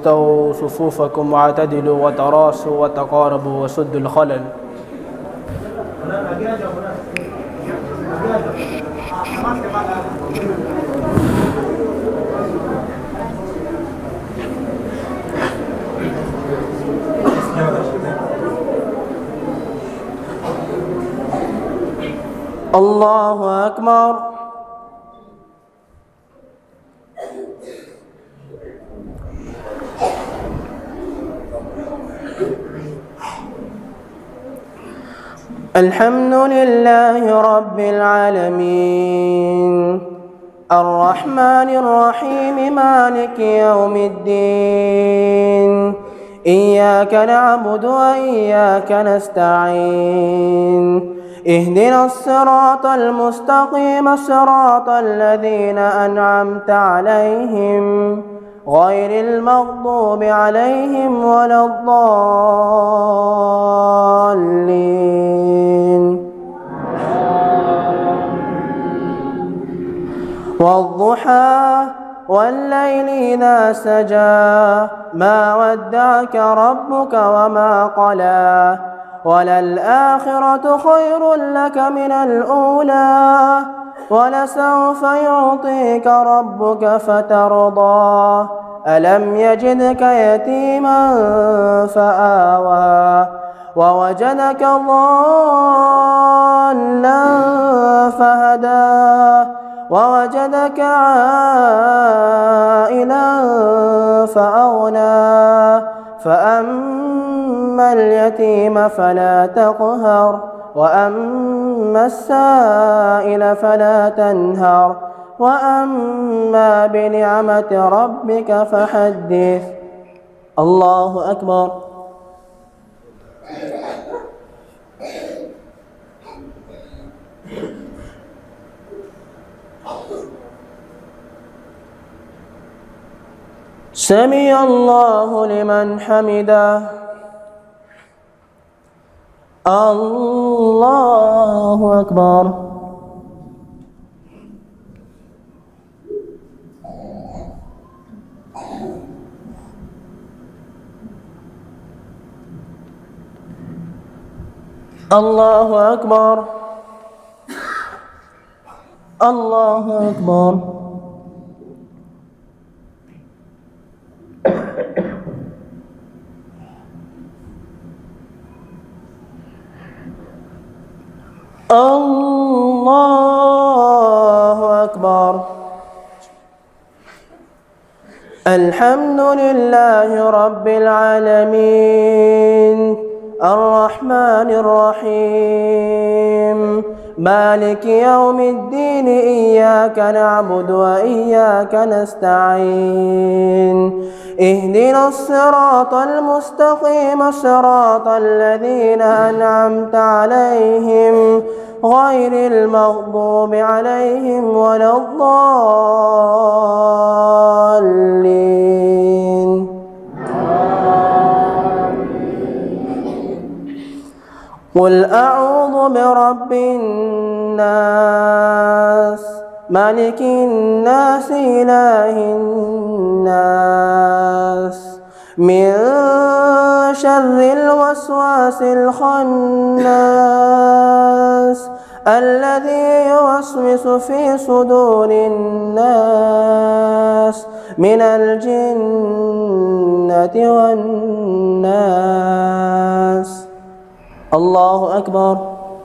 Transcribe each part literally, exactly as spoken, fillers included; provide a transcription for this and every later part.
استووا صفوفكم واعتدلوا وتراصوا وتقاربوا وسدوا الخلل. الله أكبر. الحمد لله رب العالمين الرحمن الرحيم مالك يوم الدين إياك نعبد وإياك نستعين اهدنا الصراط المستقيم صراط الذين أنعمت عليهم غير المغضوب عليهم ولا الضالين. والضحى والليل إذا سجى ما ودعك ربك وما قلى وللآخرة خير لك من الأولى ولسوف يعطيك ربك فترضى ألم يجدك يتيما فآوى ووجدك ضالا فهدى ووجدك عائلا فأغنى فأما اليتيم فلا تقهر وأما السائل فلا تنهر وأما بنعمة ربك فحدث. الله أكبر. سمع الله لمن حمده. الله أكبر. الله أكبر. الله أكبر. الله أكبر. الحمد لله رب العالمين الرحمن الرحيم مالك يوم الدين إياك نعبد وإياك نستعين اهدنا الصراط المستقيم صراط الذين أنعمت عليهم غير المغضوب عليهم ولا الضالين. قل أعوذ برب الناس ملك الناس إله الناس من شر الوسواس الخناس الذي يوسوس في صدور الناس من الجنة والناس. الله أكبر.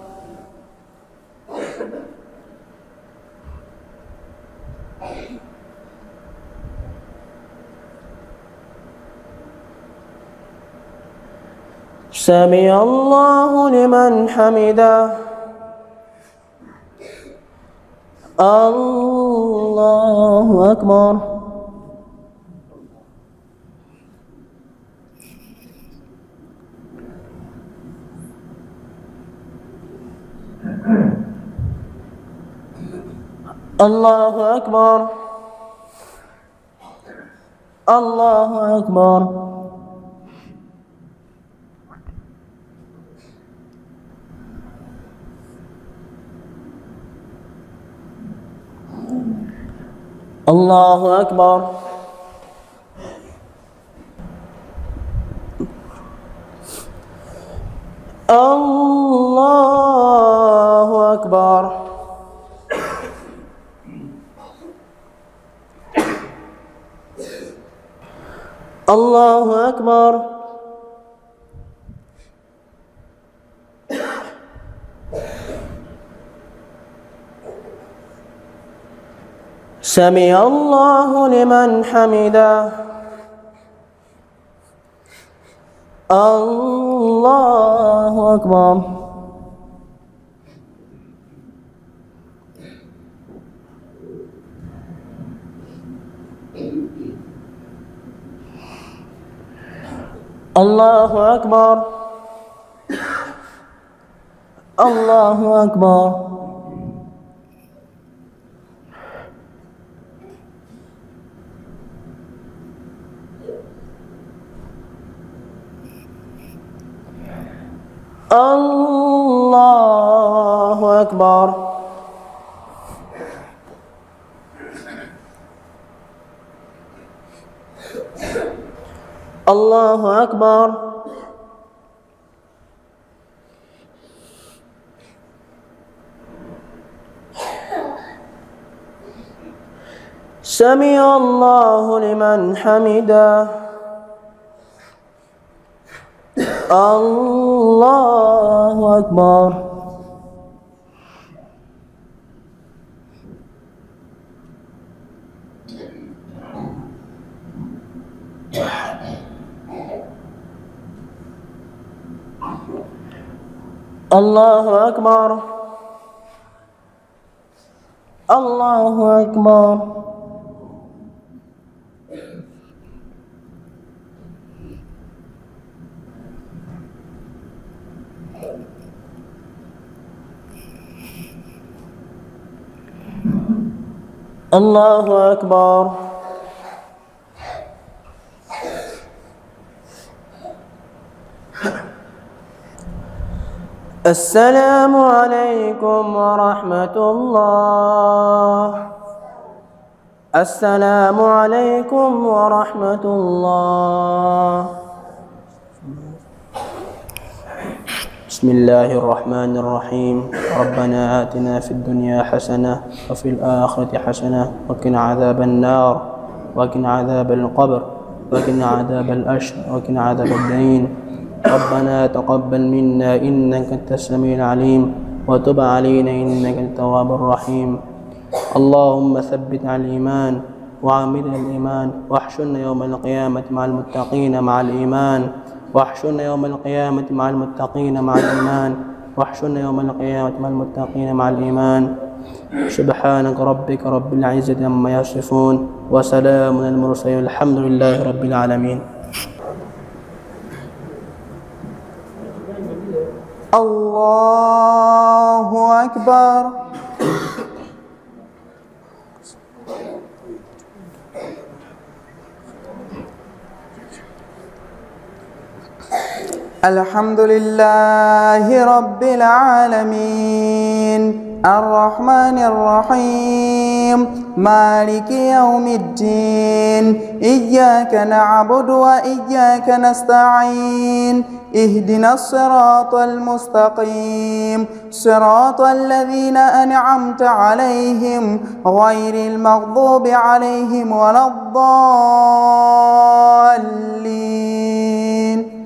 سمع الله لمن حمده. الله أكبر. الله أكبر. الله أكبر. الله أكبر. أكبر. الله أكبر. سمع الله لمن حمده. الله أكبر. الله أكبر. الله أكبر. الله أكبر. الله أكبر. سمع الله لمن حمده. الله أكبر. الله أكبر. الله أكبر. الله أكبر. السلام عليكم ورحمة الله. السلام عليكم ورحمة الله. بسم الله الرحمن الرحيم. ربنا آتنا في الدنيا حسنة وفي الآخرة حسنة وقنا عذاب النار وقنا عذاب القبر وقنا عذاب الأشر وقنا عذاب الدين. ربنا تقبل منا إنك أنت السميع العليم وتب علينا إنك أنت التواب الرحيم. اللهم ثبت على الإيمان وعاملنا الإيمان واحشرنا يوم القيامة مع المتقين مع الإيمان واحشرنا يوم القيامة مع المتقين مع الإيمان واحشرنا يوم القيامة مع المتقين مع الإيمان. سبحانك ربك رب العزة عما يصفون وسلام على المرسلين الحمد لله رب العالمين. الله أكبر. الحمد لله رب العالمين الرحمن الرحيم مالك يوم الدين إياك نعبد وإياك نستعين اهدنا الصراط المستقيم صراط الذين أنعمت عليهم غير المغضوب عليهم ولا الضالين.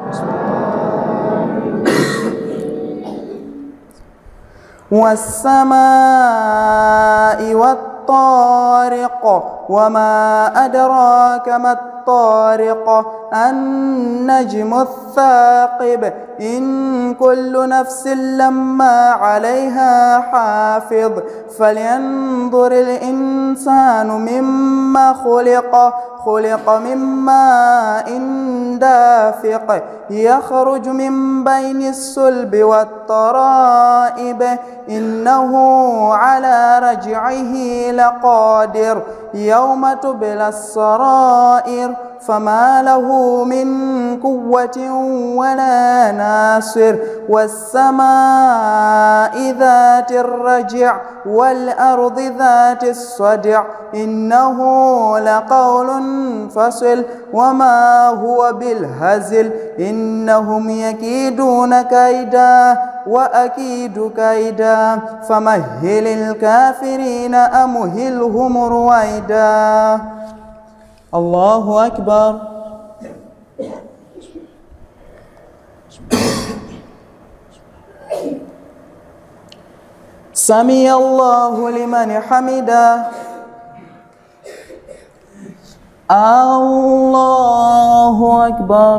والسماء والطارق وما أدراك ما الطارق النجم الثاقب إن كل نفس لما عليها حافظ فلينظر الإنسان مما خلق خلق من ماء دافق يخرج من بين الصلب والترائب إنه على رجعه لقادر يوم تبلى السرائر فما له من قوة ولا ناصر. والسماء ذات الرجع والأرض ذات الصدع إنه لقول فصل وما هو بالهزل إنهم يكيدون كيدا وأكيد كيدا فمهل الكافرين أمهلهم رويدا. الله أكبر. سمع الله لمن حمده. الله أكبر.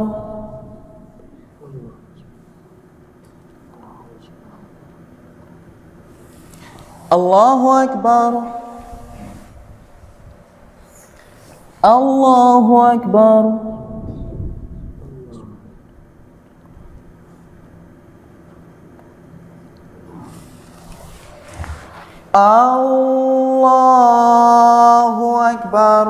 الله أكبر. الله أكبر. الله أكبر.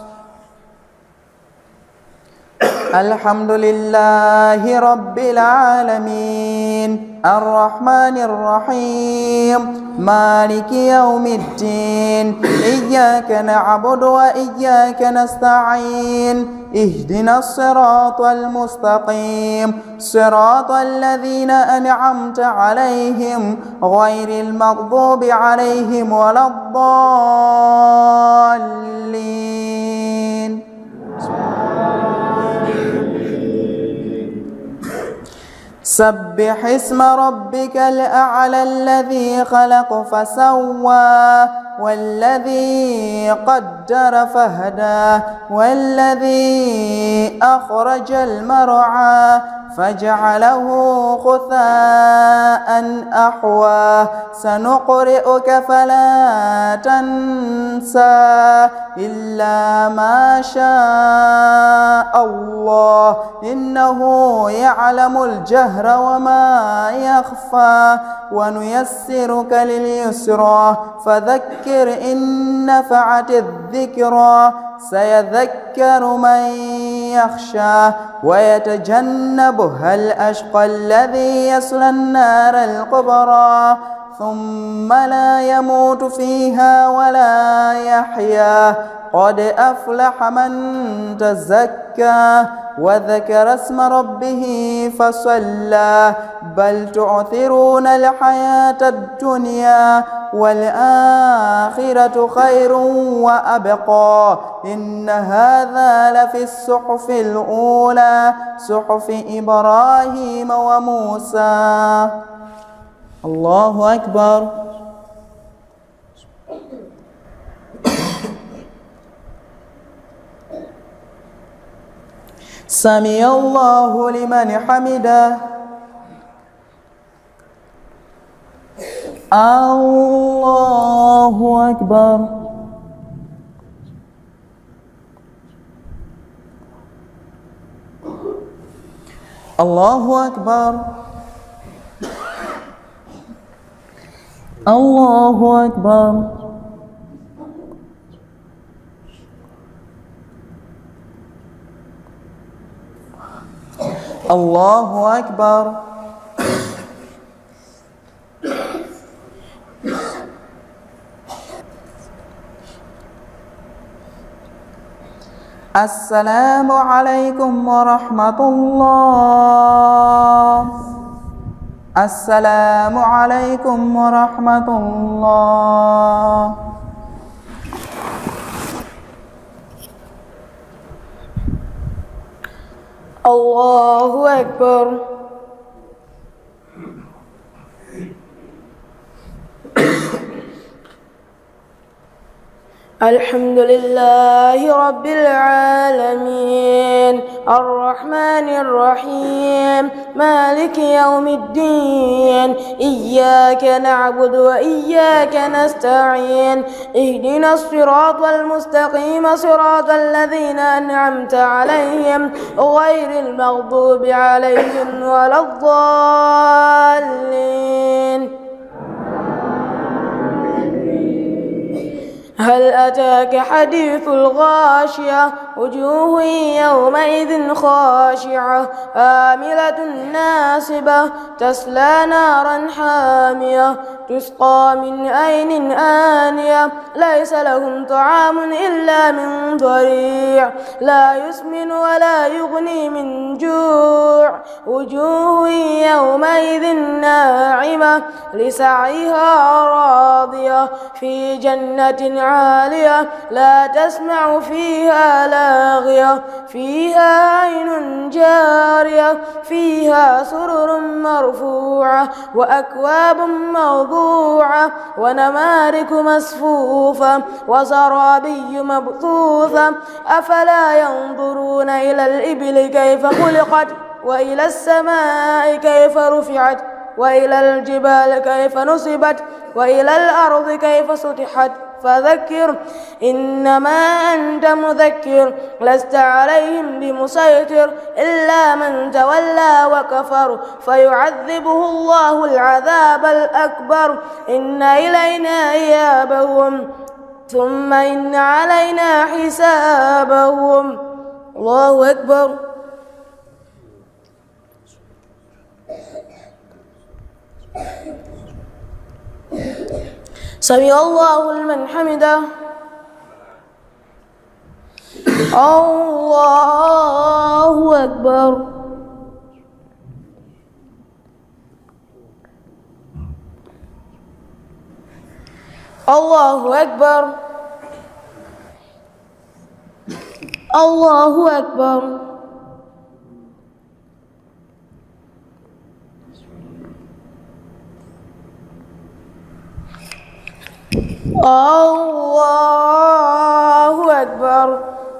الحمد لله رب العالمين الرحمن الرحيم مالك يوم الدين إياك نعبد وإياك نستعين اهدنا الصراط المستقيم صراط الذين أنعمت عليهم غير المغضوب عليهم ولا الضالين. سبح اسم ربك الأعلى الذي خلق فسوى والذي قدر فهدى والذي أخرج المرعى فجعله غثاء أحوى سنقرئك فلا تنسى إلا ما شاء الله إنه يعلم الجهر وما يخفى ونيسرك لليسرى فذكر إن نفعت الذكرى سيذكر من يخشى ويتجنبها الأشقى الذي يصلى النار الكبرى ثم لا يموت فيها ولا يحيا قد أفلح من تزكى وذكر اسم ربه فصلى بل تعثرون الحياة الدنيا والآخرة خير وأبقى إن هذا لفي الصحف الأولى صحف إبراهيم وموسى. الله أكبر. سمع الله لمن حمده. الله أكبر. الله أكبر. الله أكبر. الله أكبر. السلام عليكم ورحمة الله. السلام عليكم ورحمة الله. الله أكبر. الحمد لله رب العالمين الرحمن الرحيم مالك يوم الدين إياك نعبد وإياك نستعين اهدنا الصراط المستقيم صراط الذين أنعمت عليهم غير المغضوب عليهم ولا الضالين. هل أتاك حديث الغاشية وجوه يومئذ خاشعة عاملة ناصبة تصلى نارا حامية تسقى من عين آنية ليس لهم طعام إلا من ضريع لا يسمن ولا يغني من جوع وجوه يومئذ ناعمة لسعيها راضية في جنة عالية لا تسمع فيها لاغية فيها عين جارية فيها سرر مرفوعة وأكواب موضوعة ونمارك مصفوفة وزرابي مبثوثة أفلا ينظرون إلى الإبل كيف خلقت وإلى السماء كيف رفعت وإلى الجبال كيف نصبت وإلى الأرض كيف سطحت فذكر إنما أنت مذكر لست عليهم بمسيطر إلا من تولى وكفر فيعذبه الله العذاب الأكبر إن إلينا إيابهم ثم إن علينا حسابهم. الله أكبر. سمع الله لمن حمده. الله أكبر. الله أكبر. الله أكبر. الله أكبر.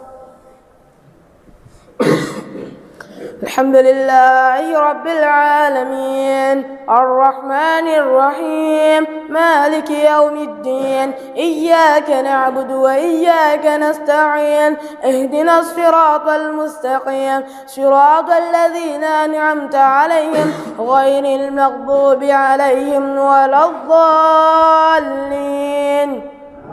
الحمد لله رب العالمين الرحمن الرحيم مالك يوم الدين إياك نعبد وإياك نستعين اهدنا الصراط المستقيم صراط الذين أنعمت عليهم غير المغضوب عليهم ولا الضالين.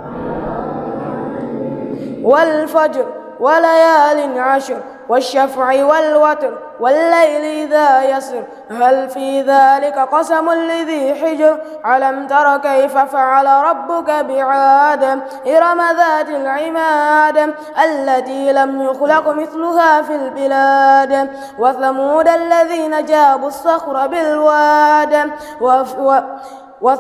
والفجر وليال عشر والشفع والوتر والليل إذا يسر هل في ذلك قسم لذي حجر ألم تر كيف فعل ربك بعاد إرم ذات العماد التي لم يخلق مثلها في البلاد وثمود الذين جابوا الصخر بالواد وف و وف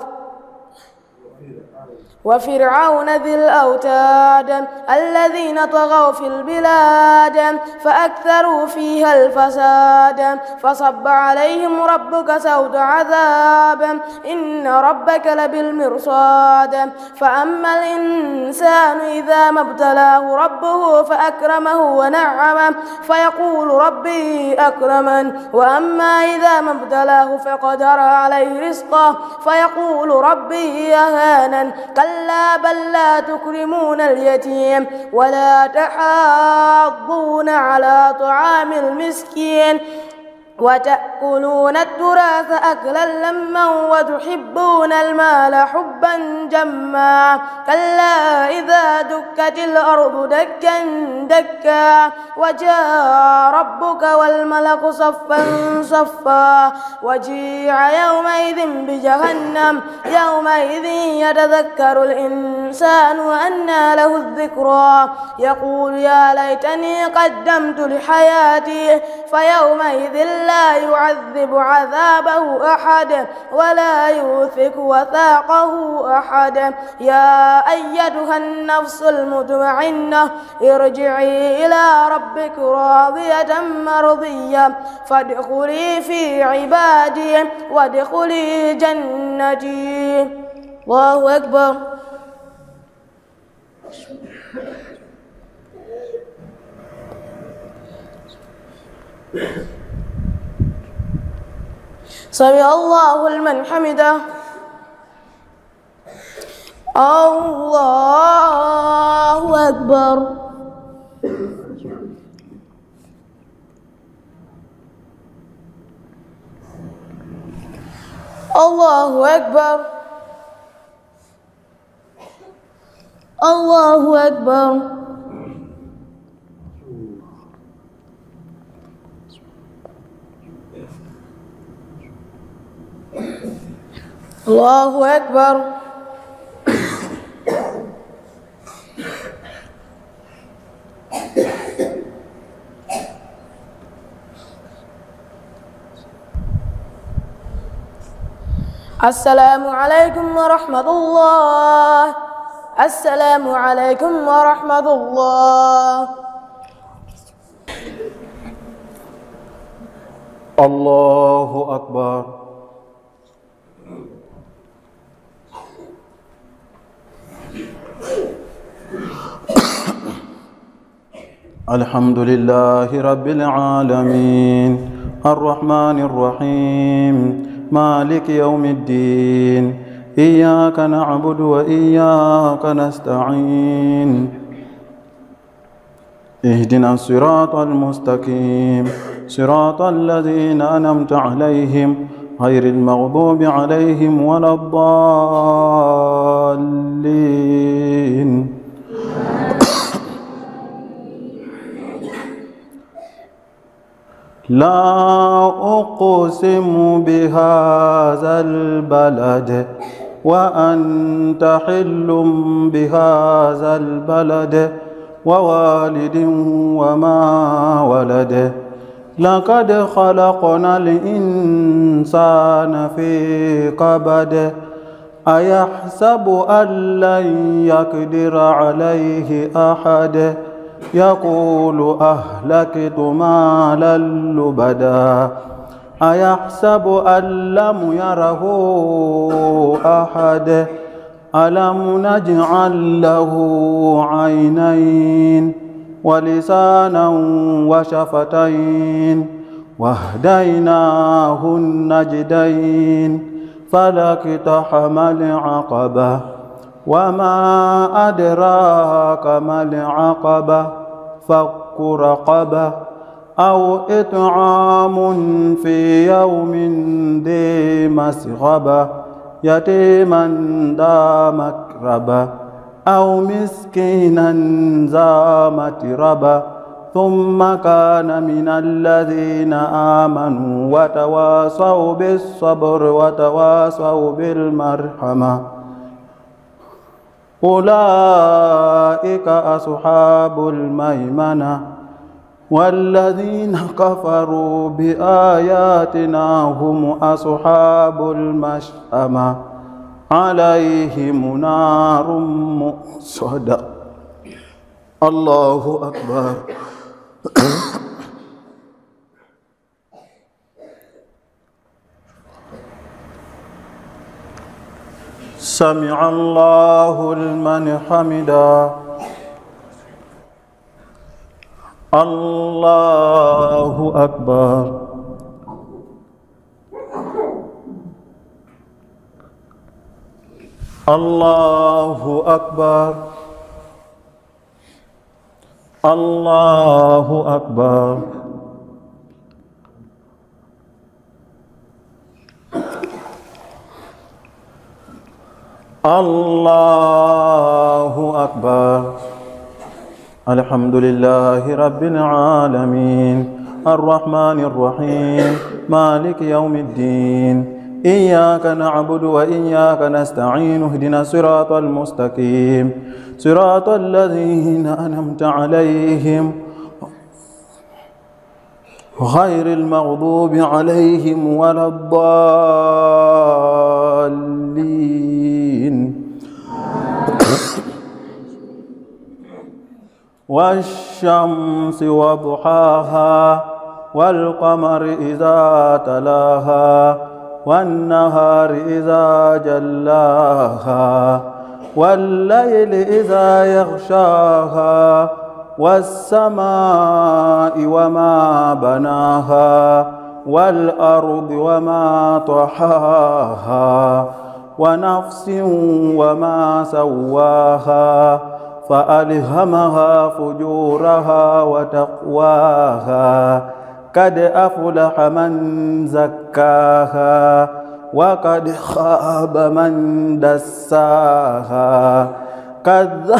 وفرعون ذي الأوتاد الذين طغوا في البلاد فأكثروا فيها الفساد فصب عليهم ربك سوط عذاب إن ربك لبالمرصاد فأما الإنسان إذا ما ابتلاه ربه فأكرمه ونعمه فيقول ربي أكرمن وأما إذا ما ابتلاه فقدر عليه رزقه فيقول ربي أهانن كلا بل لا تكرمون اليتيم ولا تحاضون على طعام المسكين وتأكلون التراث أكلا لما وتحبون المال حبا جما كلا إذا دكت الأرض دكا دكا وجاء ربك والملك صفا صفا وجيء يومئذ بجهنم يومئذ يتذكر الإنسان وأنى له الذكرى يقول يا ليتني قدمت لحياتي فيومئذ لا يعذب عذابه أحد ولا يوثق وثاقه أحد يا أيتها النفس المطمئنة ارجعي إلى ربك راضية مرضية فادخلي في عبادي وادخلي جنتي. الله أكبر. سمع الله لمن حمده. الله أكبر. الله أكبر. الله أكبر. الله أكبر. السلام عليكم ورحمة الله. السلام عليكم ورحمة الله. الله أكبر. الحمد لله رب العالمين الرحمن الرحيم مالك يوم الدين إياك نعبد وإياك نستعين اهدنا الصراط المستقيم صراط الذين أنعمت عليهم غير المغضوب عليهم ولا الضالين. لا أقسم بهذا البلد وأنت حل بهذا البلد ووالد وما ولد لقد خلقنا الإنسان في كبد أيحسب أن لن يقدر عليه أحد يقول أهلكت مالا لبدا أيحسب أن لم يره أحد ألم نجعل له عينين ولسانا وشفتين وهديناه النجدين فلاقتحم العقبة وما أدراك ما العقبة فك رقبة أو إطعام في يوم ذي مسغبة يتيما ذا مكربة أو مسكينا ذا متربة ثم كان من الذين آمنوا وتواصوا بالصبر وتواصوا بالمرحمة أولئك أصحاب الميمنة والذين كفروا بآياتنا هم أصحاب المشأمة عليهم نار مؤصدة. الله أكبر. سمع الله لمن حمده. الله أكبر. الله أكبر. الله أكبر. الله أكبر. الحمد لله رب العالمين الرحمن الرحيم مالك يوم الدين إياك نعبد وإياك نستعين اهدنا الصراط المستقيم صراط الذين أنعمت عليهم غير المغضوب عليهم ولا الضالين. والشمس وضحاها والقمر إذا تلاها والنهار إذا جلاها والليل إذا يغشاها والسماء وما بناها والأرض وما طحاها ونفس وما سواها فألهمها فجورها وتقواها قد أفلح من زكاها وقد خاب من دساها كذب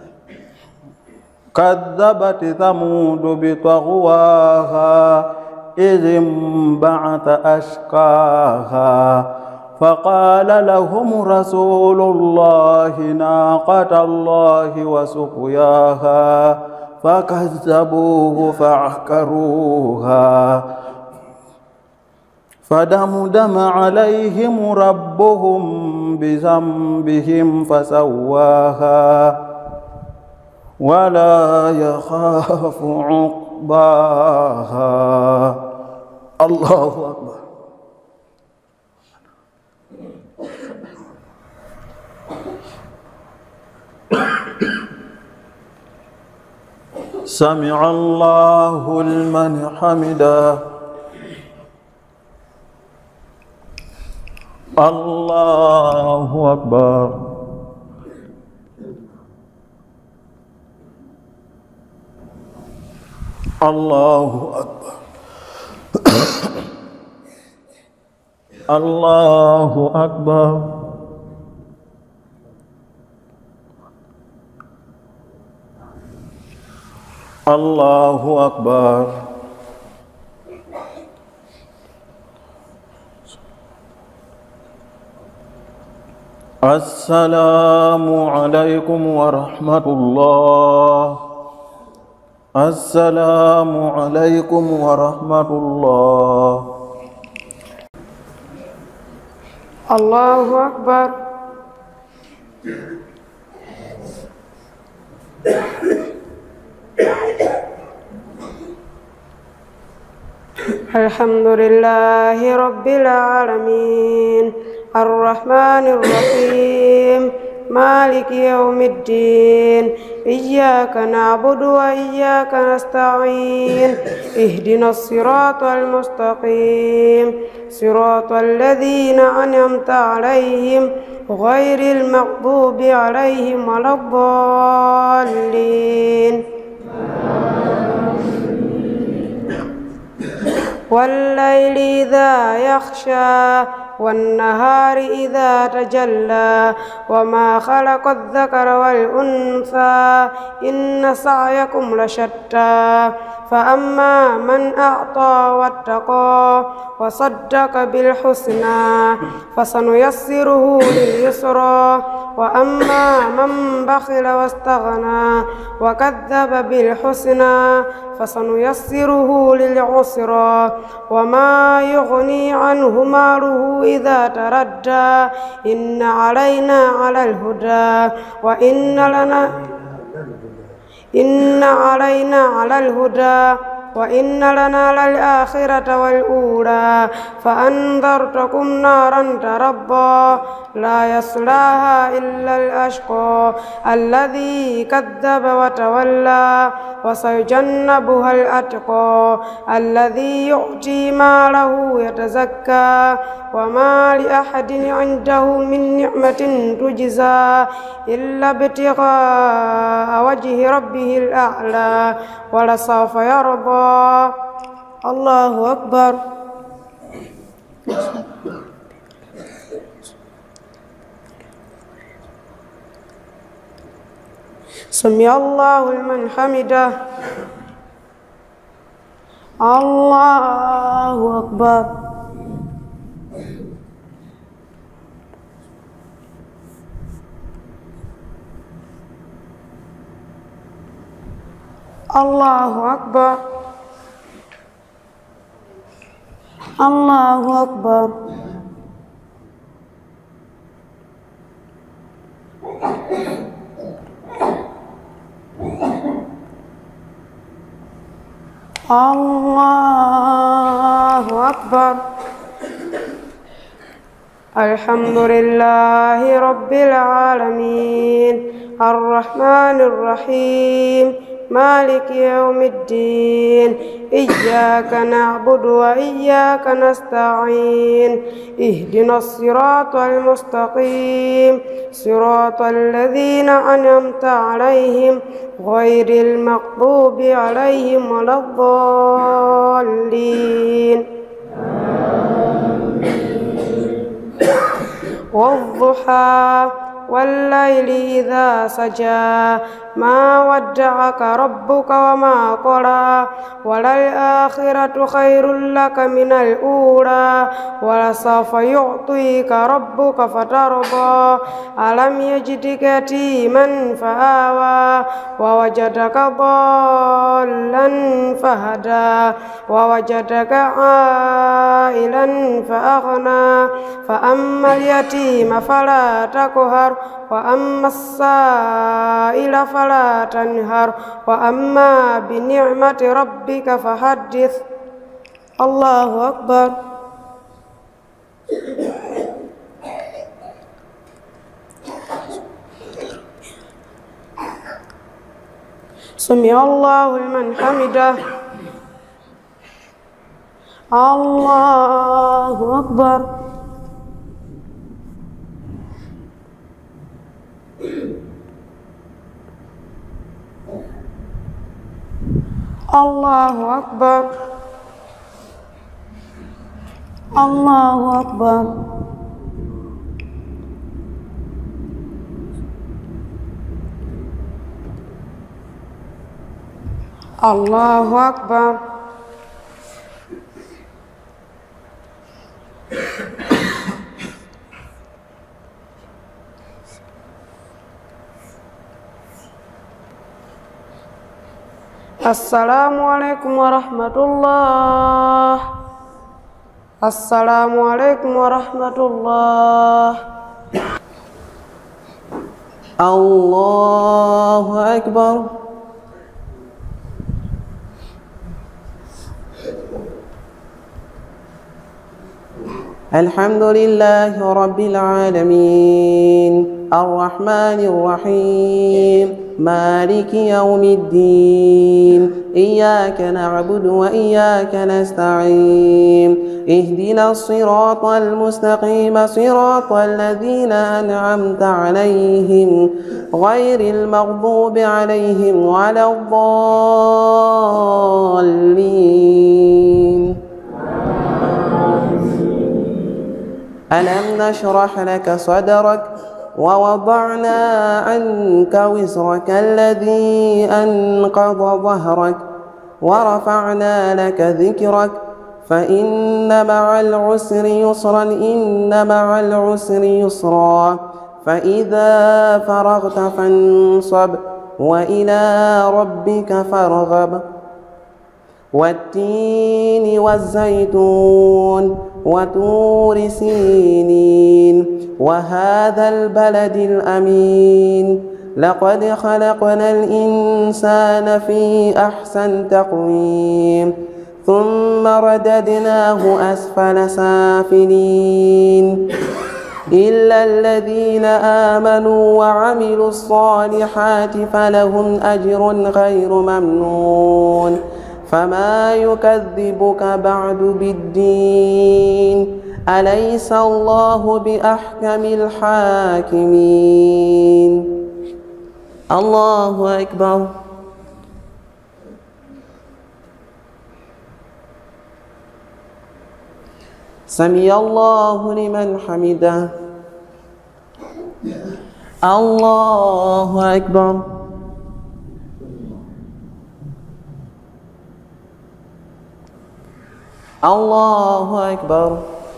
كذبت ثمود بطغواها إذ انبعث أشقاها فقال لهم رسول الله ناقة الله وسقياها فكذبوه فعقروها فدمدم عليهم ربهم بذنبهم فسواها ولا يخاف عقباها. الله أكبر. سمع الله لمن حمده. الله أكبر. الله أكبر. الله أكبر. الله أكبر. السلام عليكم ورحمة الله. السلام عليكم ورحمة الله. الله أكبر. الحمد لله رب العالمين الرحمن الرحيم مالك يوم الدين إياك نعبد وإياك نستعين اهدنا الصراط المستقيم صراط الذين أنعمت عليهم غير المغضوب عليهم ولا الضالين. والليل إذا يغشى والنهار إذا تجلى وما خلق الذكر والأنثى إن سعيكم لشتى فأما من أعطى واتقى وصدق بالحسنى فسنيسره لليسرى وأما من بخل واستغنى وكذب بالحسنى فسنيسره للعسرى وما يغني عنه ماله إذا تردى إن علينا على الهدى وإن لنا إن علينا على الهدى وإن لنا للآخرة والأولى فأنذرتكم نارا تربى لا يصلاها إلا الأشقى الذي كذب وتولى وسيجنبها الأتقى الذي يؤتي ماله يتزكى وما لأحد عنده من نعمة تجزى إلا ابتغاء وجه ربه الأعلى ولسوف يرضى. الله أكبر. سمع الله لمن حمده. الله أكبر. الله أكبر. الله أكبر. الله أكبر. الحمد لله رب العالمين الرحمن الرحيم مالك يوم الدين إياك نعبد وإياك نستعين اهدنا الصراط المستقيم صراط الذين أنعمت عليهم غير المغضوب عليهم ولا الضالين. والضحى والليل إذا سجى ما ودعك ربك وما قلى وللآخرة خير لك من الأولى ولسوف يعطيك ربك فترضى ألم يجدك يتيما فآوى ووجدك ضالا فهدى ووجدك عائلا فأغنى فأما اليتيم فلا تقهر وأما السائل فلا تنهر وأما بنعمة ربك فحدث. الله أكبر. سمع الله لمن حمده. الله أكبر. الله أكبر. الله أكبر. الله أكبر. السلام عليكم ورحمة الله. السلام عليكم ورحمة الله. الله أكبر. الحمد لله رب العالمين الرحمن الرحيم مالك يوم الدين إياك نعبد وإياك نستعين اهدنا الصراط المستقيم صراط الذين أنعمت عليهم غير المغضوب عليهم ولا الضالين. ألم نشرح لك صدرك ووضعنا عنك وزرك الذي أنقض ظهرك ورفعنا لك ذكرك فإن مع العسر يسرا إن مع العسر يسرا فإذا فرغت فانصب وإلى ربك فارغب. والتين والزيتون وطور سينين وهذا البلد الأمين لقد خلقنا الإنسان في أحسن تقويم ثم رددناه أسفل سافلين إلا الذين آمنوا وعملوا الصالحات فلهم أجر غير ممنون فما يكذبك بعد بالدين أليس الله بأحكم الحاكمين. الله أكبر. سمع الله لمن حمده. الله أكبر. الله أكبر.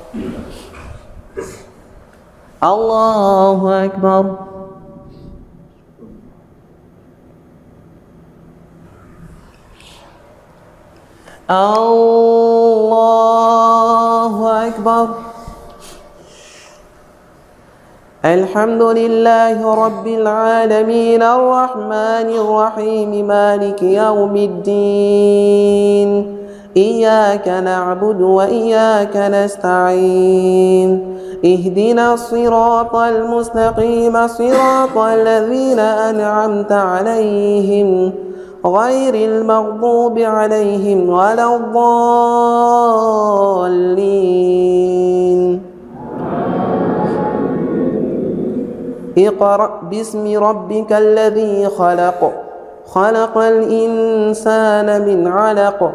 الله أكبر. الله أكبر. الحمد لله رب العالمين الرحمن الرحيم مالك يوم الدين إياك نعبد وإياك نستعين اهدنا الصراط المستقيم صراط الذين أنعمت عليهم غير المغضوب عليهم ولا الضالين. اقرأ باسم ربك الذي خلق خلق الإنسان من علق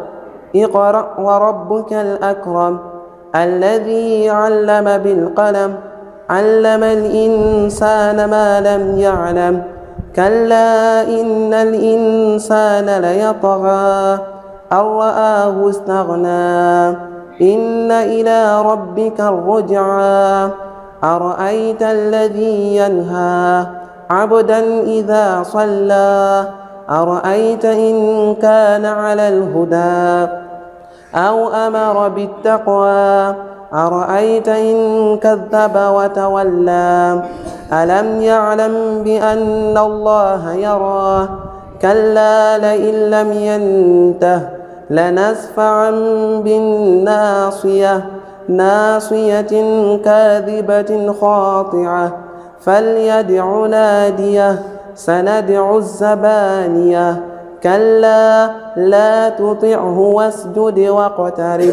اقرأ وربك الأكرم الذي علم بالقلم علم الإنسان ما لم يعلم كلا إن الإنسان ليطغى أن رآه استغنى إن إلى ربك الرجعى أرأيت الذي ينهى عبدا إذا صلى أرأيت إن كان على الهدى أو أمر بالتقوى أرأيت إن كذب وتولى ألم يعلم بأن الله يراه كلا لئن لم ينته لنسفعا بالناصية ناصية كاذبة خاطعة فليدع ناديه سندع الزبانية كلا لا تطعه واسجد واقترب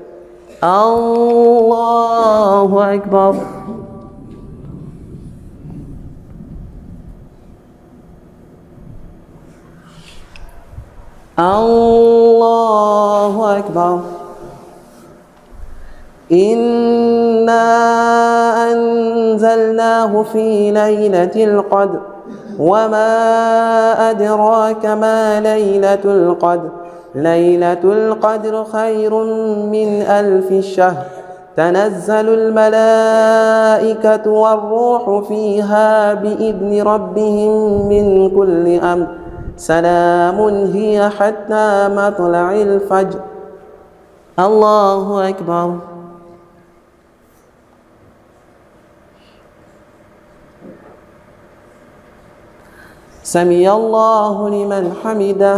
الله أكبر الله أكبر إنا أنزلناه في ليلة القدر وما أدراك ما ليلة القدر ليلة القدر خير من ألف شهر تنزل الملائكة والروح فيها بإذن ربهم من كل أمر سلام هي حتى مطلع الفجر الله أكبر سمع الله لمن حمده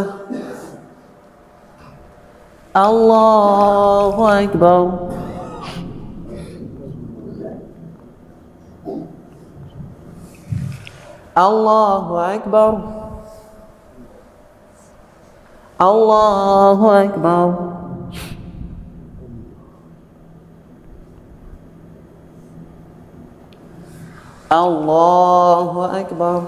الله أكبر الله أكبر الله أكبر الله أكبر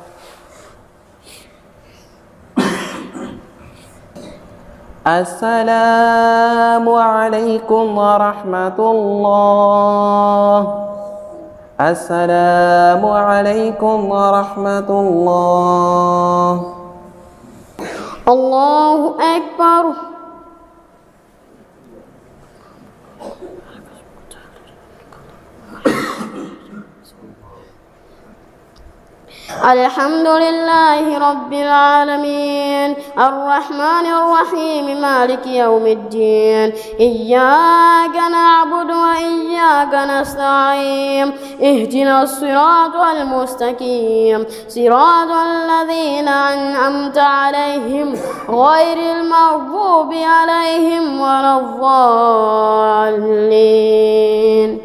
السلام عليكم ورحمة الله السلام عليكم ورحمة الله الله أكبر الحمد لله رب العالمين الرحمن الرحيم مالك يوم الدين إياك نعبد وإياك نستعين اهدنا الصراط المستقيم صراط الذين أنعمت عليهم غير المغضوب عليهم ولا الضالين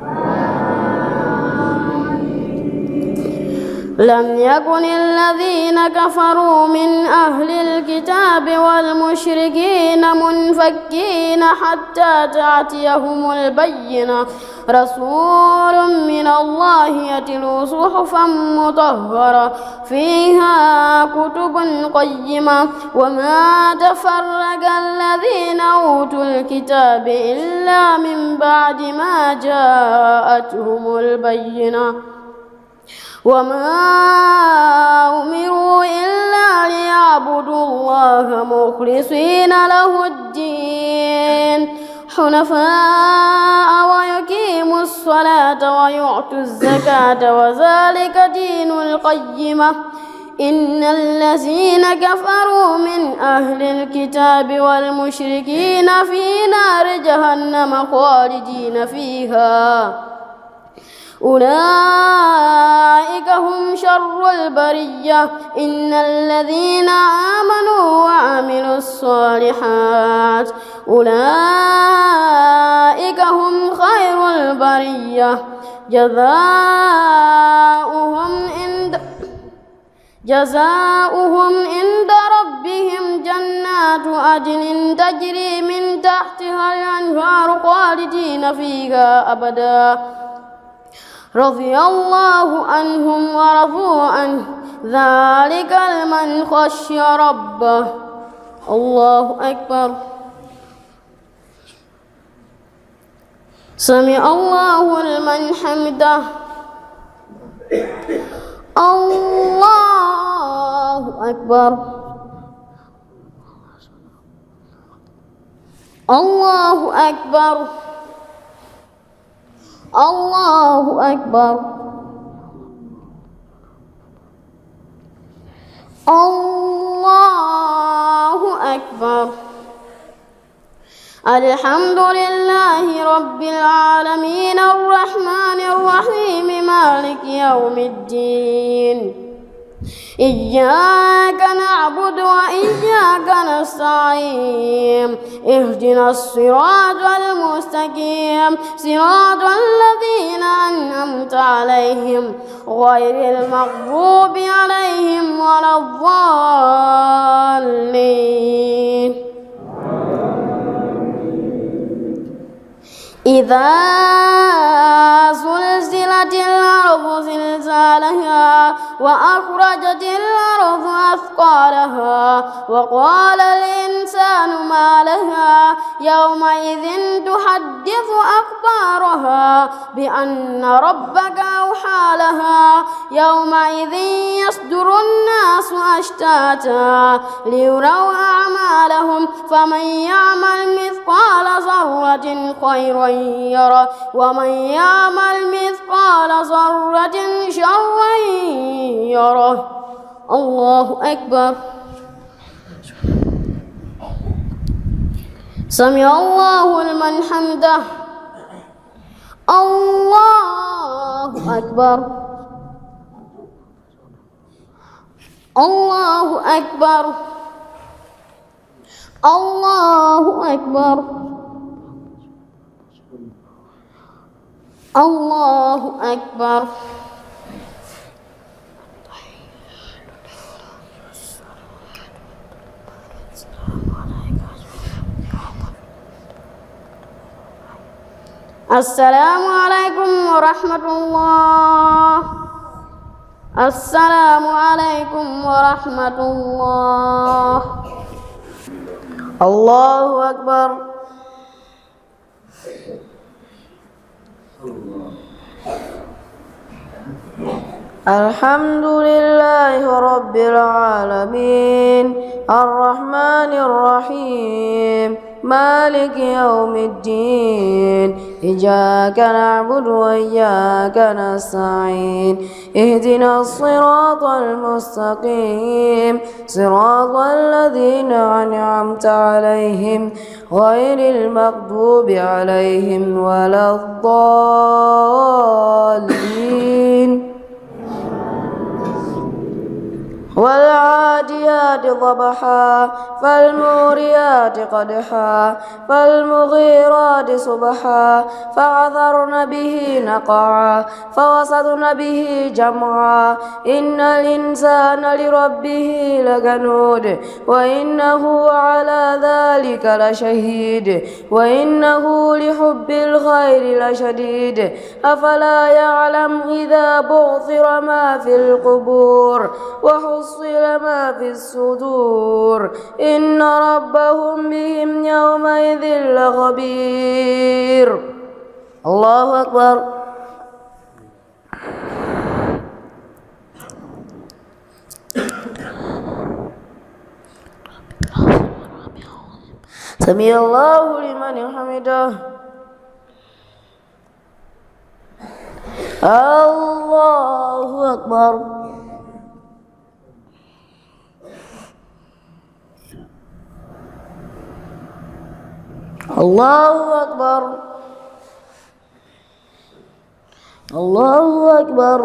لم يكن الذين كفروا من أهل الكتاب والمشركين منفكين حتى تأتيهم البينة رسول من الله يتلو صحفا مطهرة فيها كتب قيمة وما تفرق الذين أوتوا الكتاب إلا من بعد ما جاءتهم البينة وما أمروا إلا ليعبدوا الله مخلصين له الدين حنفاء ويقيموا الصلاة ويؤتوا الزكاة وذلك دين القيمة إن الذين كفروا من أهل الكتاب والمشركين في نار جهنم خالدين فيها أولئك هم شر البرية إن الذين آمنوا وعملوا الصالحات أولئك هم خير البرية جزاؤهم عند جزاؤهم عند ربهم جنات عدن تجري من تحتها الأنهار خالدين فيها أبدا رضي الله عنهم ورضوا عنه ذلك لمن خشي ربه الله أكبر سمع الله لمن حمده. الله أكبر. الله أكبر. الله أكبر. الله أكبر. الحمد لله رب العالمين الرحمن الرحيم مالك يوم الدين. إياك نعبد وإياك نستعين. اهدنا الصراط المستقيم صراط الذين أنعمت عليهم غير المغضوب عليهم ولا الضالين. إذا زلزلت الأرض زلزالها وأخرجت الأرض أثقالها وقال الإنسان ما لها يومئذ تحدث أخبارها بأن ربك أوحى لها يومئذ يصدر الناس أشتاتا ليروا أعمالهم فمن يعمل مثقال ذرة خيرا يره ومن يعمل مثقال ذرة شرا يره. الله أكبر. سمع الله لمن حمده. الله أكبر. الله أكبر. الله أكبر. الله أكبر. السلام عليكم ورحمة الله. السلام عليكم ورحمة الله. الله أكبر. الحمد لله رب العالمين الرحمن الرحيم مالك يوم الدين. إياك نعبد وإياك نستعين. اهدنا الصراط المستقيم صراط الذين أنعمت عليهم غير المغضوب عليهم ولا الضالين. والعاديات ضبحا فالموريات قدحا فالمغيرات صبحا فعثرن به نقعا فوسطن به جمعا. إن الإنسان لربه لكنود وإنه على ذلك لشهيد وإنه لحب الخير لشديد. أفلا يعلم إذا بعثر ما في القبور وحصل ما في الصدور إن ربهم بهم يومئذ لخبير. الله أكبر. سمع الله لمن حمده. الله أكبر. الله أكبر. الله أكبر.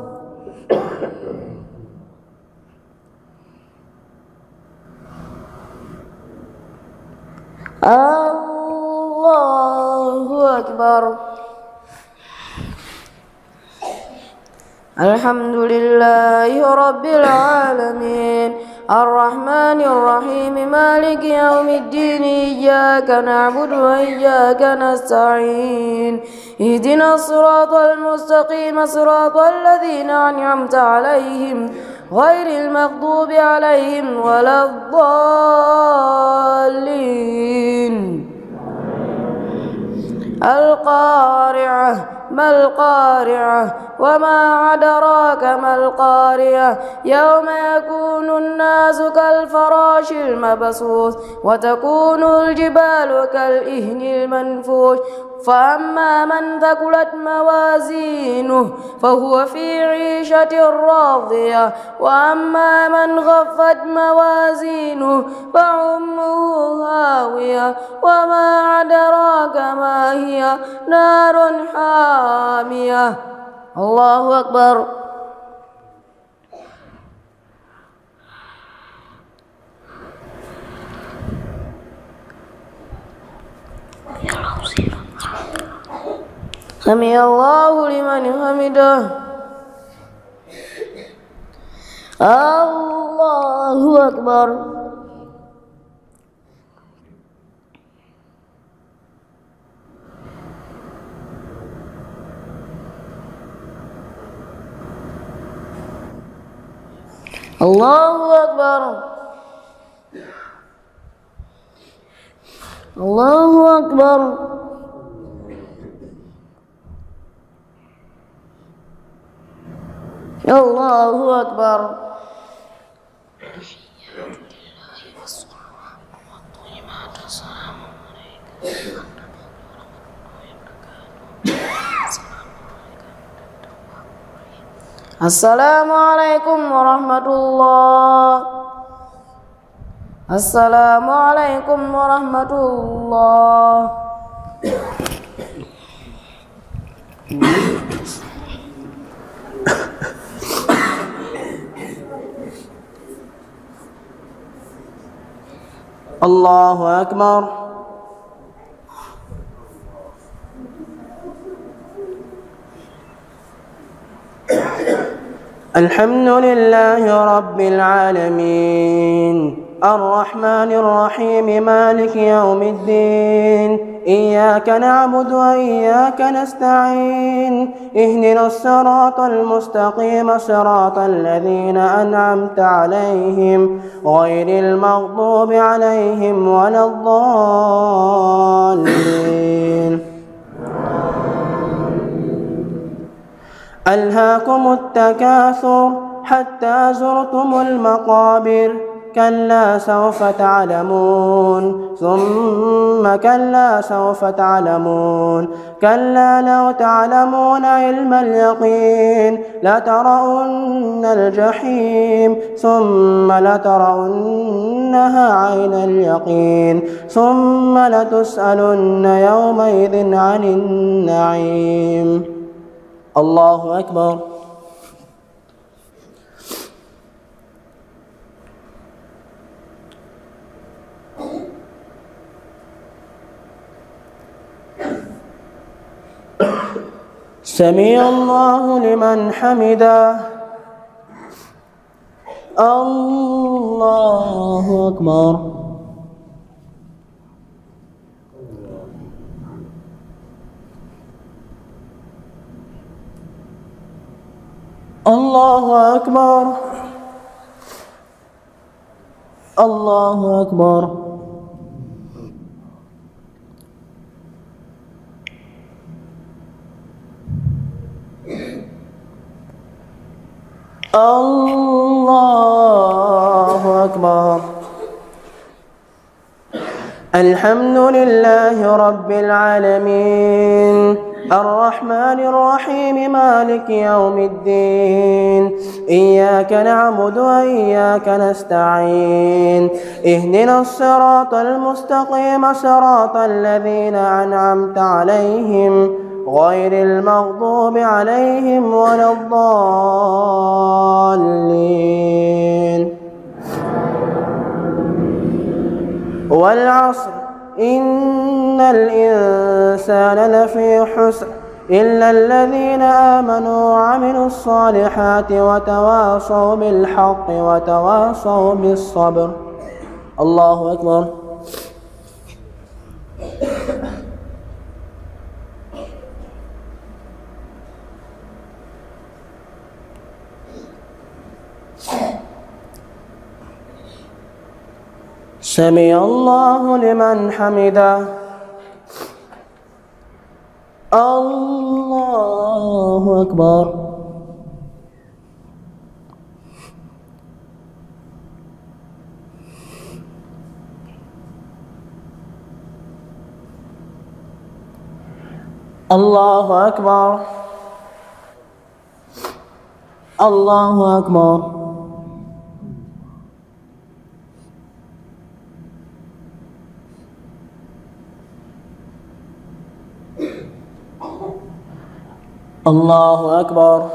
الله أكبر. الحمد لله رب العالمين الرحمن الرحيم مالك يوم الدين. إياك نعبد وإياك نستعين. اهدنا الصراط المستقيم صراط الذين أنعمت عليهم غير المغضوب عليهم ولا الضالين. القارعة ما القارعة وما أدراك ما القارعة يوم يكون الناس كالفراش المبثوث وتكون الجبال كالإهن المنفوش فأما من ثقلت موازينه فهو في عيشة راضية وأما من خفت موازينه فأمه هاوية وما أدراك ما هي نار حامية. الله أكبر. سمع الله لمن حمده. الله أكبر. الله أكبر. الله أكبر. الله أكبر. السلام عليكم ورحمة الله. السلام عليكم ورحمة الله. الله أكبر. الحمد لله رب العالمين الرحمن الرحيم مالك يوم الدين إياك نعبد وإياك نستعين اهدنا الصراط المستقيم صراط الذين أنعمت عليهم غير المغضوب عليهم ولا الضالين. ألهاكم التكاثر حتى زرتم المقابر كلا سوف تعلمون ثم كلا سوف تعلمون كلا لو تعلمون علم اليقين لترون الجحيم ثم لترونها عين اليقين ثم لتسألن يومئذ عن النعيم. الله أكبر. سمع الله لمن حمده. الله أكبر. الله أكبر. الله أكبر. الله أكبر. الحمد لله رب العالمين الرحمن الرحيم مالك يوم الدين إياك نعبد وإياك نستعين اهدنا الصراط المستقيم صراط الذين أنعمت عليهم غير المغضوب عليهم ولا الضالين. والعصر إن الإنسان لفي خسر إلا الذين آمنوا وعملوا الصالحات وتواصوا بالحق وتواصوا بالصبر. الله أكبر. سمع الله لمن حمده. الله أكبر. الله أكبر. الله أكبر. الله أكبر.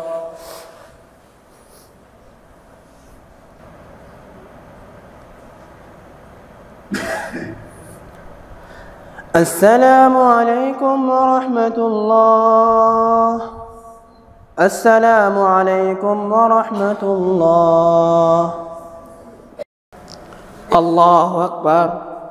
السلام عليكم ورحمة الله. السلام عليكم ورحمة الله. الله أكبر.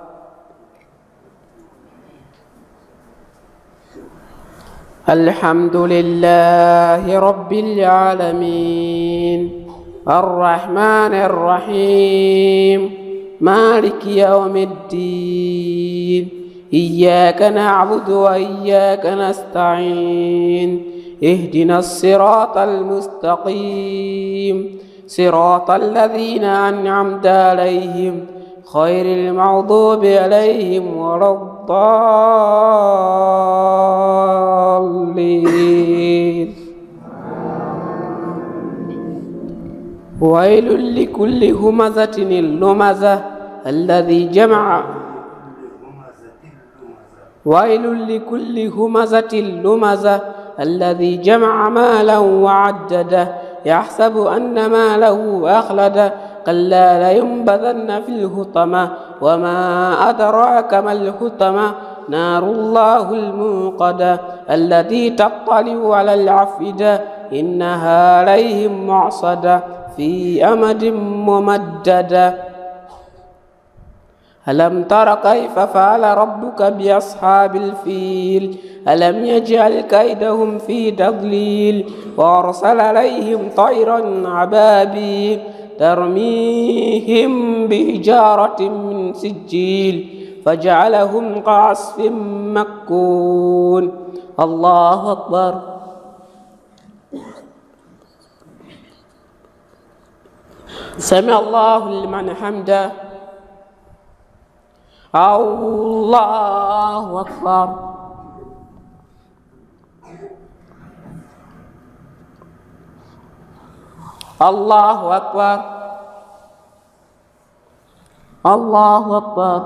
الحمد لله رب العالمين الرحمن الرحيم مالك يوم الدين إياك نعبد وإياك نستعين اهدنا الصراط المستقيم صراط الذين أنعمت عليهم غير المغضوب عليهم ولا الضالين. ويل لكل همزة لمزة الذي جمع ويل لكل همزة لمزة الذي جمع مالا وعدده يحسب أن ماله أخلده كلا لينبذن في الحطمة وما أدراك ما الحطمة نار الله الموقدة التي تطلع على الأفئدة إنها عليهم معصدة في أمد ممددة. ألم تر كيف فعل ربك بأصحاب الفيل ألم يجعل كيدهم في تضليل وأرسل عليهم طيرا أبابيل ترميهم بحجارة من سجيل فجعلهم كعصف مأكول. الله أكبر. سمع الله لمن حمده. الله أكبر. الله أكبر. الله أكبر.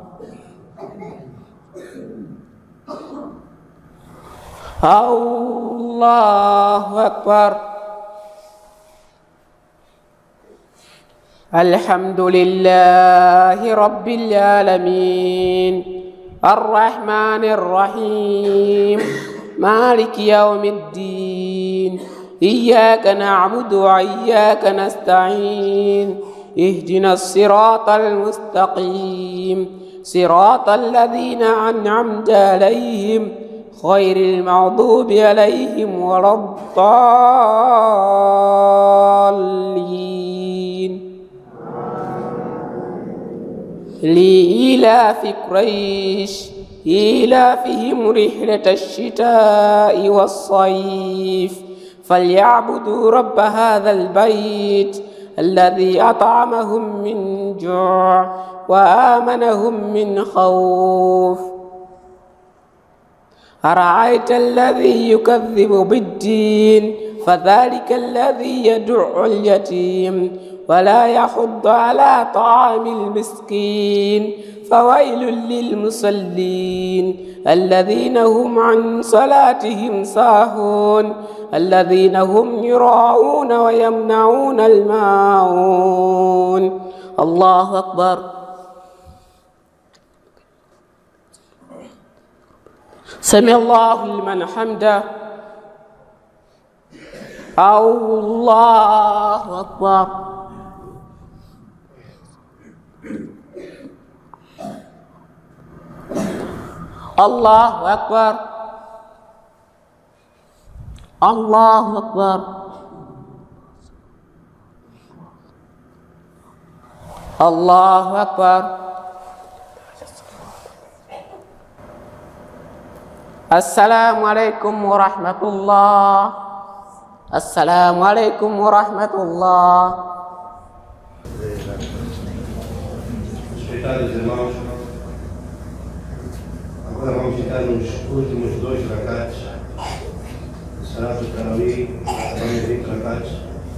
الله أكبر. الحمد لله رب العالمين الرحمن الرحيم مالك يوم الدين إياك نعبد وإياك نستعين اهدنا الصراط المستقيم صراط الذين أنعمت عليهم غير المغضوب عليهم ولا الضالين. لإيلاف قريش إيلافهم رحلة الشتاء والصيف فليعبدوا رب هذا البيت الذي أطعمهم من جوع وآمنهم من خوف. أرأيت الذي يكذب بالدين فذلك الذي يدع اليتيم ولا يحض على طعام المسكين فويل للمصلين الذين هم عن صلاتهم ساهون الذين هم يراءون ويمنعون الماعون. الله أكبر. سمع الله لمن حمده. الله أكبر. الله أكبر. الله أكبر. الله أكبر. السلام عليكم ورحمة الله. السلام عليكم ورحمة الله. Respeitados irmãos, agora vamos ficar nos últimos dois rakats. Salat al-Tarawih, vamos vinte rakats.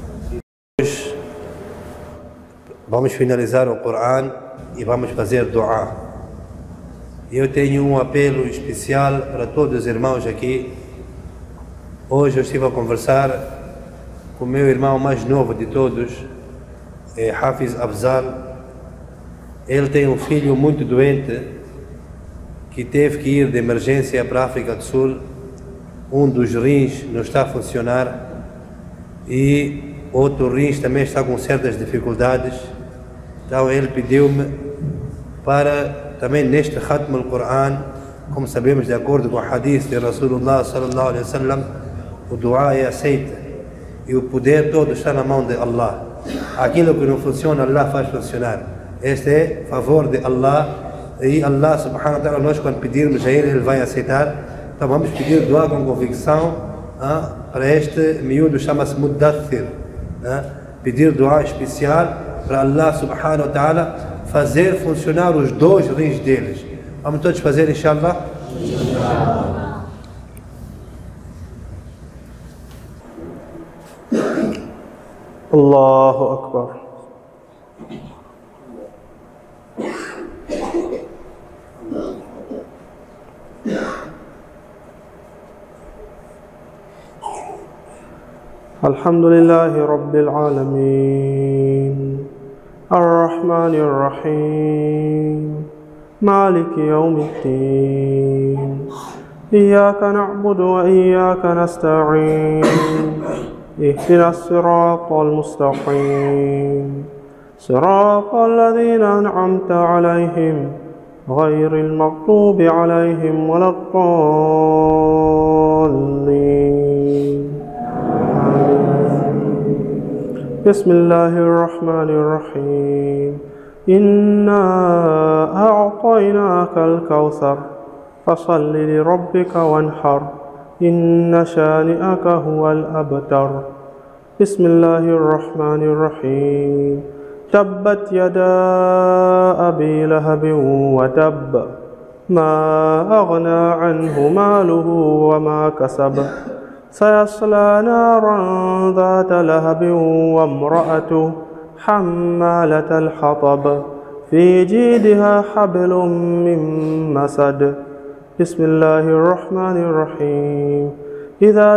Vamos finalizar o Coran e vamos fazer dua. Eu tenho um apelo especial para todos os irmãos aqui. Hoje eu estive a conversar com o meu irmão mais novo de todos, é Hafiz Afzal. Ele tem um filho muito doente que teve que ir de emergência para a África do Sul. Um dos rins não está a funcionar e outro rins também está com certas dificuldades. Então ele pediu-me para também neste Khatm al-Quran, como sabemos de acordo com o hadith de Rasulullah sallallahu alaihi wasallam, o dua é aceito e o poder todo está na mão de Allah. Aquilo que não funciona, Allah faz funcionar. Este é favor de Allah e Allah subhanahu wa ta'ala, nós quando pedirmos a Ele, Ele vai aceitar. Então vamos pedir dua com convicção ah, para este miúdo, chama-se Muddathir. Ah, pedir dua especial para Allah subhanahu wa ta'ala fazer funcionar os dois rins deles. Vamos todos fazer, inshallah? Allahu Akbar. Alhamdulillahi Rabbil Alameen, Ar-Rahmanir Rahim, Maliki Yawmiddin, Iyyaka na'budu wa iyyaka nasta'in, Ihdina as-siratal mustaqim, Siratal ladhina an'amta alayhim, ghayril maghdubi alayhim waladdallin. بسم الله الرحمن الرحيم إنا أعطيناك الكوثر فصل لربك وانحر إن شانئك هو الأبتر بسم الله الرحمن الرحيم تبت يدا أبي لهب وتب ما أغنى عنه ماله وما كسب سيصلى نارا ذات لهب وامرأته حمالة الحطب في جيدها حبل من مسد بسم الله الرحمن الرحيم إذا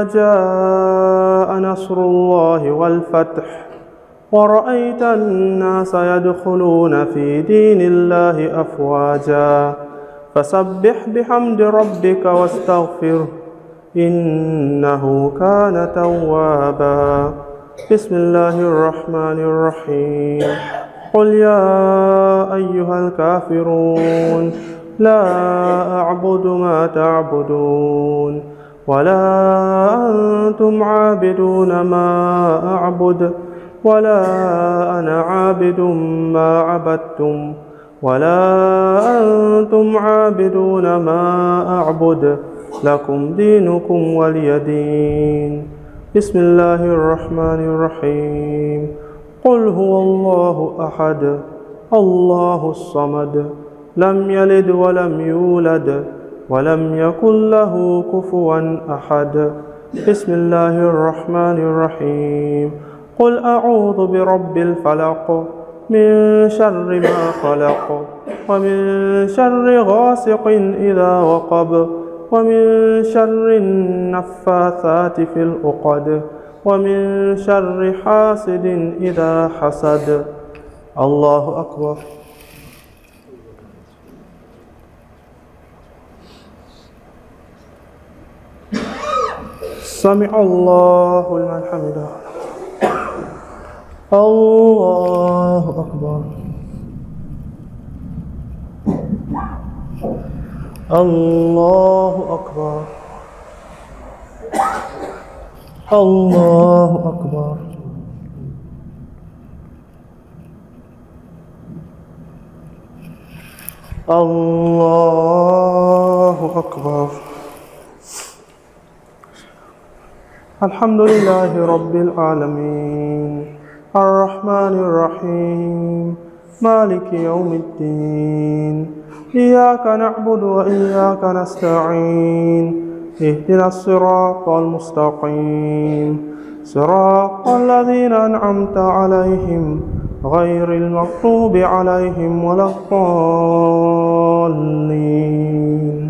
جاء نصر الله والفتح ورأيت الناس يدخلون في دين الله أفواجا فسبح بحمد ربك واستغفره إنه كان توابا بسم الله الرحمن الرحيم قل يا أيها الكافرون لا أعبد ما تعبدون ولا أنتم عابدون ما أعبد ولا أنا عابد ما عبدتم ولا أنتم عابدون ما أعبد لكم دينكم ولي دين بسم الله الرحمن الرحيم قل هو الله أحد الله الصمد لم يلد ولم يولد ولم يكن له كفوا أحد بسم الله الرحمن الرحيم قل أعوذ برب الفلق من شر ما خلق ومن شر غاسق إذا وقب ومن شر النفاثات في العقد ومن شر حاسد إذا حسد الله أكبر سمع الله لمن حمده الله أكبر الله أكبر الله أكبر الله أكبر الحمد لله رب العالمين الرحمن الرحيم مالك يوم الدين إياك نعبد وإياك نستعين اهدنا الصراط المستقيم صراط الذين أنعمت عليهم غير المغضوب عليهم ولا الضالين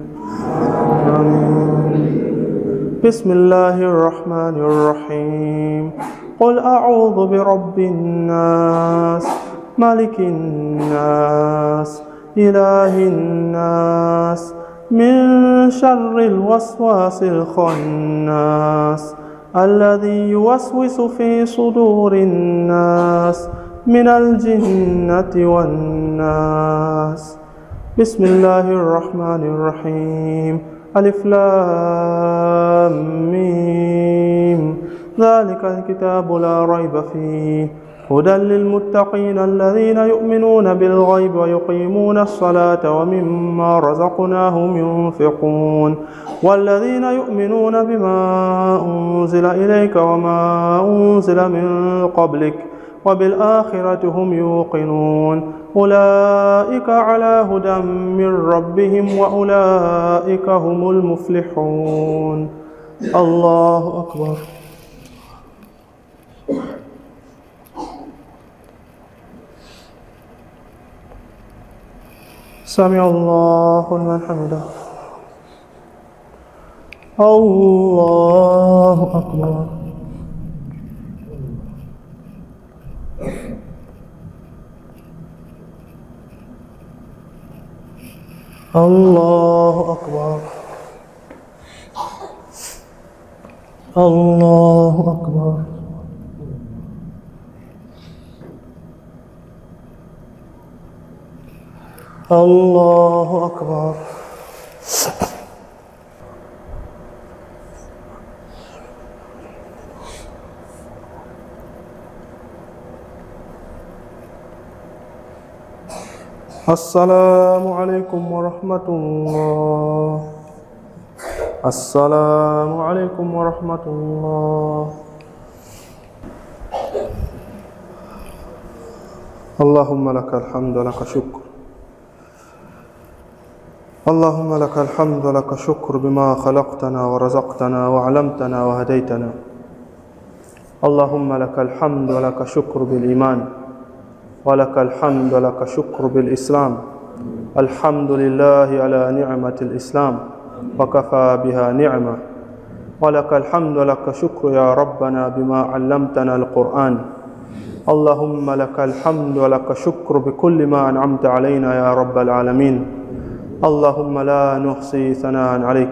آمين. بسم الله الرحمن الرحيم قل أعوذ برب الناس ملك الناس إله الناس من شر الوسواس الخناس الذي يوسوس في صدور الناس من الجنة والناس. بسم الله الرحمن الرحيم ألف لام ميم ذلك الكتاب لا ريب فيه هدى للمتقين الذين يؤمنون بالغيب ويقيمون الصلاة ومما رزقناهم ينفقون والذين يؤمنون بما أنزل إليك وما أنزل من قبلك وبالآخرة هم يوقنون أولئك على هدى من ربهم وأولئك هم المفلحون. الله أكبر. سمع الله لمن حمده. الله أكبر. الله أكبر. الله أكبر. الله أكبر. السلام عليكم ورحمة الله. السلام عليكم ورحمة الله. اللهم لك الحمد لك شكر. اللهم لك الحمد لك شكر بما خلقتنا ورزقتنا وعلمتنا وهديتنا. اللهم لك الحمد لك شكر بالإيمان ولك الحمد لك شكر بالإسلام. الحمد لله على نعمة الإسلام وكفى بها نعمة. ولك الحمد لك شكر يا ربنا بما علمتنا القرآن. اللهم لك الحمد لك شكر بكل ما أنعمت علينا يا رب العالمين. اللهم لا نحصي ثناء عليك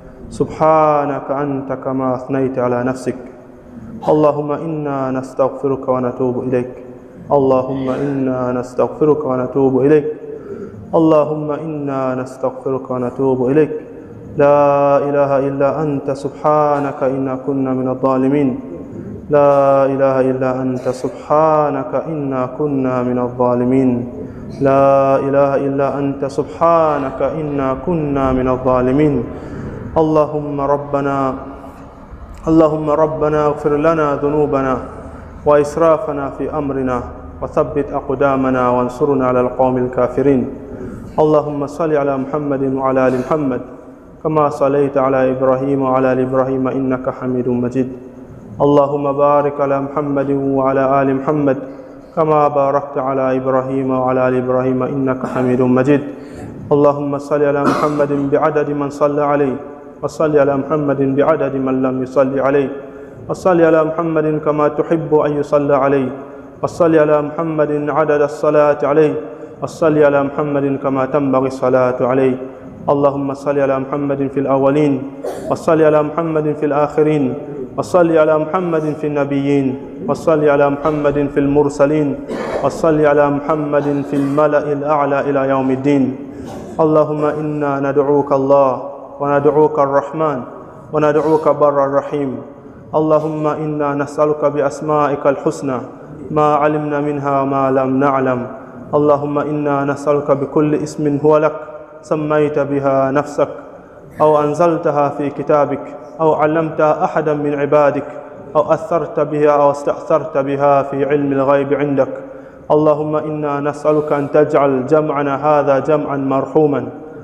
سبحانك أنت كما أثنيت على نفسك. اللهم إنا نستغفرك ونتوب إليك. اللهم إنا نستغفرك ونتوب إليك. اللهم إنا نستغفرك ونتوب إليك. لا إله إلا أنت سبحانك إنا كنا من الظالمين. لا إله إلا أنت سبحانك إنا كنا من الظالمين. لا إله إلا أنت سبحانك إنا كنا من الظالمين. اللهم ربنا اللهم ربنا اغفر لنا ذنوبنا وإسرافنا في أمرنا وثبت أقدامنا وانصرنا على القوم الكافرين. اللهم صل على محمد وعلى آل محمد كما صليت على إبراهيم وعلى آل إبراهيم إنك حميد مجيد. اللهم بارك على محمد وعلى آل محمد كما باركت على إبراهيم وعلى آل إبراهيم إنك حميد مجيد. اللهم صل على محمد بعدد من صلى عليه وصل على محمد بعدد من لم يصل عليه وصل على محمد كما تحب أن يصلى عليه وصل على محمد عدد الصلاة عليه وصل على محمد كما تنبغي الصلاة عليه. اللهم صل على محمد في الأولين وصل على محمد في الآخرين وصل على محمد في النبيين وصل على محمد في المرسلين وصل على محمد في الملأ الأعلى إلى يوم الدين. اللهم إنا ندعوك الله وندعوك الرحمن وندعوك بر الرحيم. اللهم إنا نسألك بأسمائك الحسنى ما علمنا منها وما لم نعلم. اللهم إنا نسألك بكل اسم هو لك سميت بها نفسك أو أنزلتها في كتابك أو علمتها أحدا من عبادك أو أثرت بها أو استأثرت بها في علم الغيب عندك. اللهم إنا نسألك أن تجعل جمعنا هذا جمعا مرحوما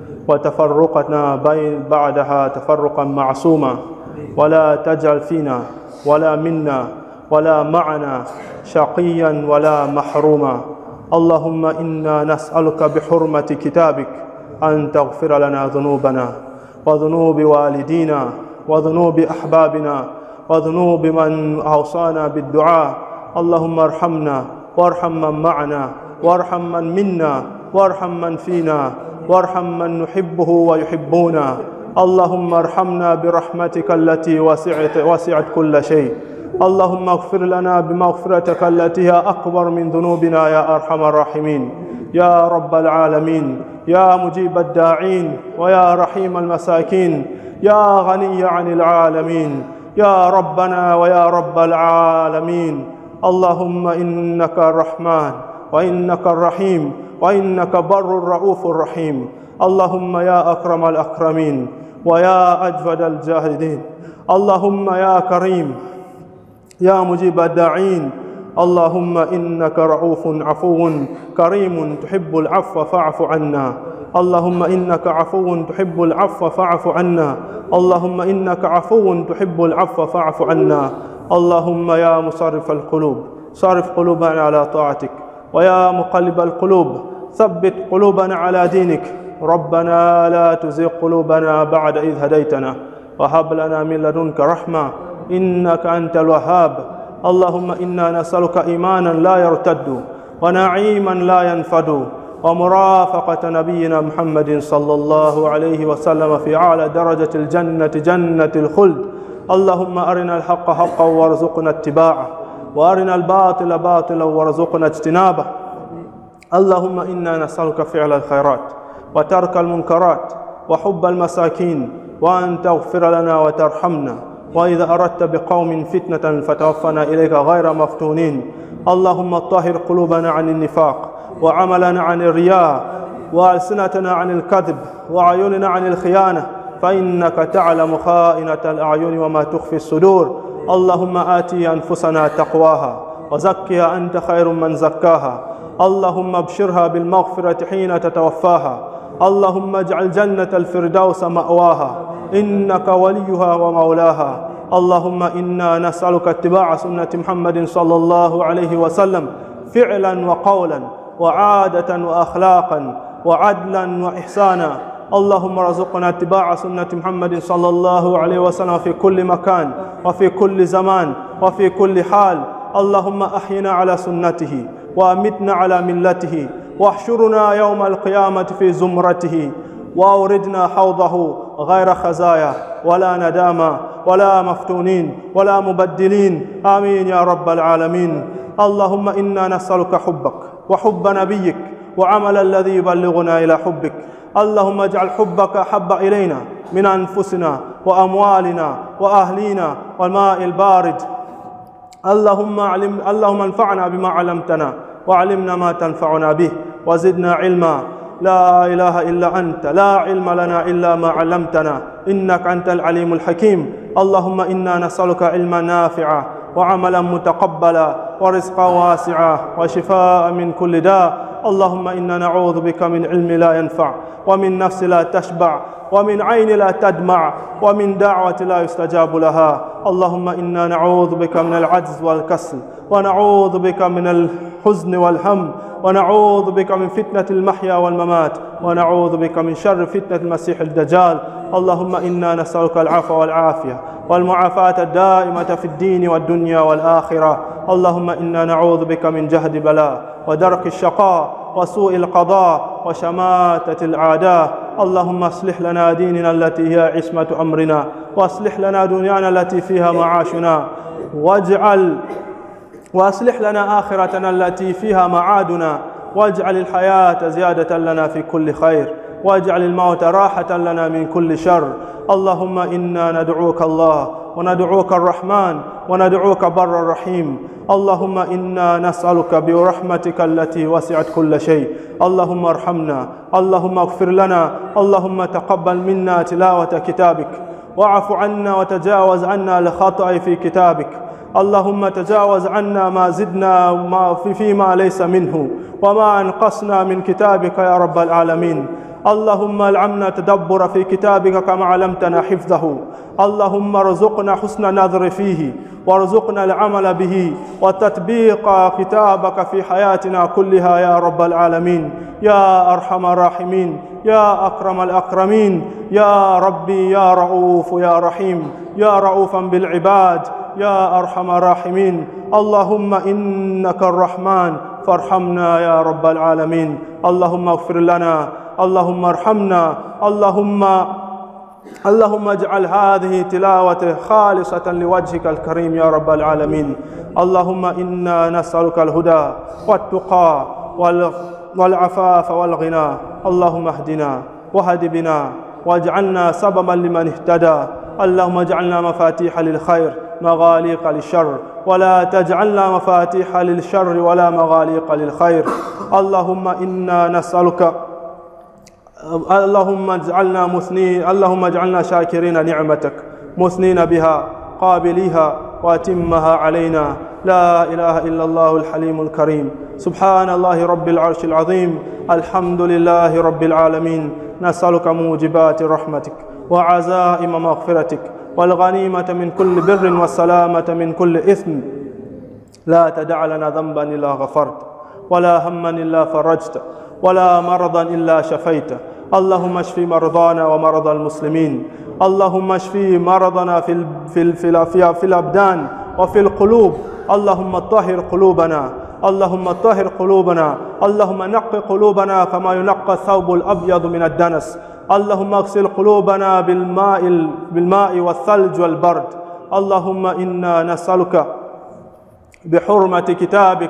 وتفرقنا بين بعدها تفرقا معصوما، ولا تجعل فينا ولا منا ولا معنا شقيا ولا محروما. اللهم إنا نسألك بحرمة كتابك أن تغفر لنا ذنوبنا وذنوب والدينا وذنوب أحبابنا وذنوب من أوصانا بالدعاء. اللهم ارحمنا وارحم من معنا وارحم من منا وارحم من فينا وارحم من نحبه ويحبونا. اللهم ارحمنا برحمتك التي وسعت, وسعت كل شيء. اللهم اغفر لنا بمغفرتك التي هي أكبر من ذنوبنا يا أرحم الراحمين يا رب العالمين، يا مجيب الداعين ويا رحيم المساكين، يا غني عن العالمين، يا ربنا ويا رب العالمين. اللهم إنك الرحمن وإنك الرحيم وإنك بر الرؤوف الرحيم. اللهم يا أكرم الأكرمين ويا أجود الجاهدين، اللهم يا كريم يا مجيب الداعين. اللهم إنك رؤوف عفو كريم تحب العفو فاعف عنا. اللهم إنك عفو تحب العفو فاعف عنا. اللهم إنك عفو تحب العفو فاعف عنا. اللهم يا مصرف القلوب صرف قلوبنا على طاعتك، ويا مقلب القلوب ثبت قلوبنا على دينك. ربنا لا تزغ قلوبنا بعد إذ هديتنا وهب لنا من لدنك رحمة إنك أنت الوهاب. اللهم إنا نسألك إيمانا لا يرتد ونعيما لا ينفد ومرافقة نبينا محمد صلى الله عليه وسلم في أعلى درجة الجنة جنة الخلد. اللهم أرنا الحق حقا وارزقنا اتباعه، وأرنا الباطل باطلا وارزقنا اجتنابه. اللهم إنا نسألك فعل الخيرات وترك المنكرات وحب المساكين، وأن تغفر لنا وترحمنا، وإذا أردت بقوم فتنة فتوفنا إليك غير مفتونين. اللهم طهر قلوبنا عن النفاق، وعملنا عن الرياء، وألسنتنا عن الكذب، وعيوننا عن الخيانة، فإنك تعلم خائنة الأعين وما تخفي الصدور. اللهم آتي أنفسنا تقواها وزكها أنت خير من زكاها. اللهم ابشرها بالمغفرة حين تتوفاها. اللهم اجعل جنة الفردوس مأواها إنك وليها ومولاها. اللهم إنا نسألك اتباع سنة محمد صلى الله عليه وسلم فعلا وقولا وعادة وأخلاقا وعدلا وإحسانا. اللهم رزقنا اتباع سنة محمد صلى الله عليه وسلم في كل مكان وفي كل زمان وفي كل حال. اللهم أحينا على سنته وأمتنا على ملته، واحشرنا يوم القيامة في زمرته، وأوردنا حوضه غير خزايا ولا ندامة ولا مفتونين ولا مبدلين. آمين يا رب العالمين. اللهم إنا نسألك حبك وحب نبيك وعمل الذي يبلغنا إلى حبك. اللهم اجعل حبك أحب إلينا من أنفسنا وأموالنا وأهلينا والماء البارد. اللهم علم اللهم انفعنا بما علمتنا وعلمنا ما تنفعنا به وزدنا علما. لا إله إلا أنت، لا علم لنا إلا ما علمتنا، إنك أنت العليم الحكيم. اللهم إنا نسألك علما نافعا وعملا متقبلا ورزقا واسعا وشفاء من كل داء. اللهم إنا نعوذ بك من علم لا ينفع، ومن نفس لا تشبع، ومن عين لا تدمع، ومن دعوة لا يستجاب لها. اللهم إنا نعوذ بك من العجز والكسل، ونعوذ بك من الحزن والهم، ونعوذ بك من فتنة المحيا والممات، ونعوذ بك من شر فتنة المسيح الدجال. اللهم إنا نسألك العفو والعافية والمعافاة الدائمة في الدين والدنيا والآخرة. اللهم إنا نعوذ بك من جهد بلاء ودرك الشقاء وسوء القضاء وشماتة الأعداء. اللهم اصلح لنا ديننا التي هي عصمة أمرنا، واصلح لنا دنيانا التي فيها معاشنا، واجعل واصلح لنا آخرتنا التي فيها معادنا، واجعل الحياة زيادة لنا في كل خير، واجعل الموت راحة لنا من كل شر. اللهم إنا ندعوك الله وندعوك الرحمن وندعوك بر الرحيم. اللهم إنا نسألك برحمتك التي وسعت كل شيء. اللهم ارحمنا، اللهم اغفر لنا، اللهم تقبل منا تلاوة كتابك واعف عنا وتجاوز عنا لخطأ في كتابك. اللهم تجاوز عنا ما زدنا ما في فيما ليس منه وما أنقصنا من كتابك يا رب العالمين. اللهم العمنا تدبر في كتابك كما علمتنا حفظه. اللهم ارزقنا حسن النظر فيه وارزقنا العمل به وتطبيق كتابك في حياتنا كلها يا رب العالمين يا أرحم الراحمين يا أكرم الأكرمين يا ربي يا رؤوف يا رحيم يا رؤوفا بالعباد يا أرحم الراحمين. اللهم إنك الرحمن فارحمنا يا رب العالمين. اللهم اغفر لنا، اللهم ارحمنا، اللهم اللهم اجعل هذه تلاوة خالصة لوجهك الكريم يا رب العالمين. اللهم إنا نسألك الهدى والتقى والعفاف والغنى. اللهم اهدنا واهد بنا واجعلنا سببا لمن اهتدى. اللهم اجعلنا مفاتيح للخير مغاليق للشر ولا تجعلنا مفاتيح للشر ولا مغاليق للخير. اللهم إنا نسألك اللهم اجعلنا مثنين اللهم اجعلنا شاكرين نعمتك مثنين بها قابليها واتمها علينا. لا إله إلا الله الحليم الكريم. سبحان الله رب العرش العظيم. الحمد لله رب العالمين. نسألك موجبات رحمتك وعزائم مغفرتك والغنيمة من كل بر والسلامة من كل إثم. لا تدع لنا ذنبا إلا غفرت ولا هما إلا فرجت ولا مرضا إلا شفيت. اللهم اشف مرضانا ومرضى المسلمين. اللهم اشف مرضنا في ال في ال في, ال في, في الأبدان وفي القلوب. اللهم طهر قلوبنا اللهم طهر قلوبنا اللهم نق قلوبنا كما ينقى الثوب الأبيض من الدنس. اللهم اغسل قلوبنا بالماء بالماء والثلج والبرد. اللهم إنا نسألك بحرمة كتابك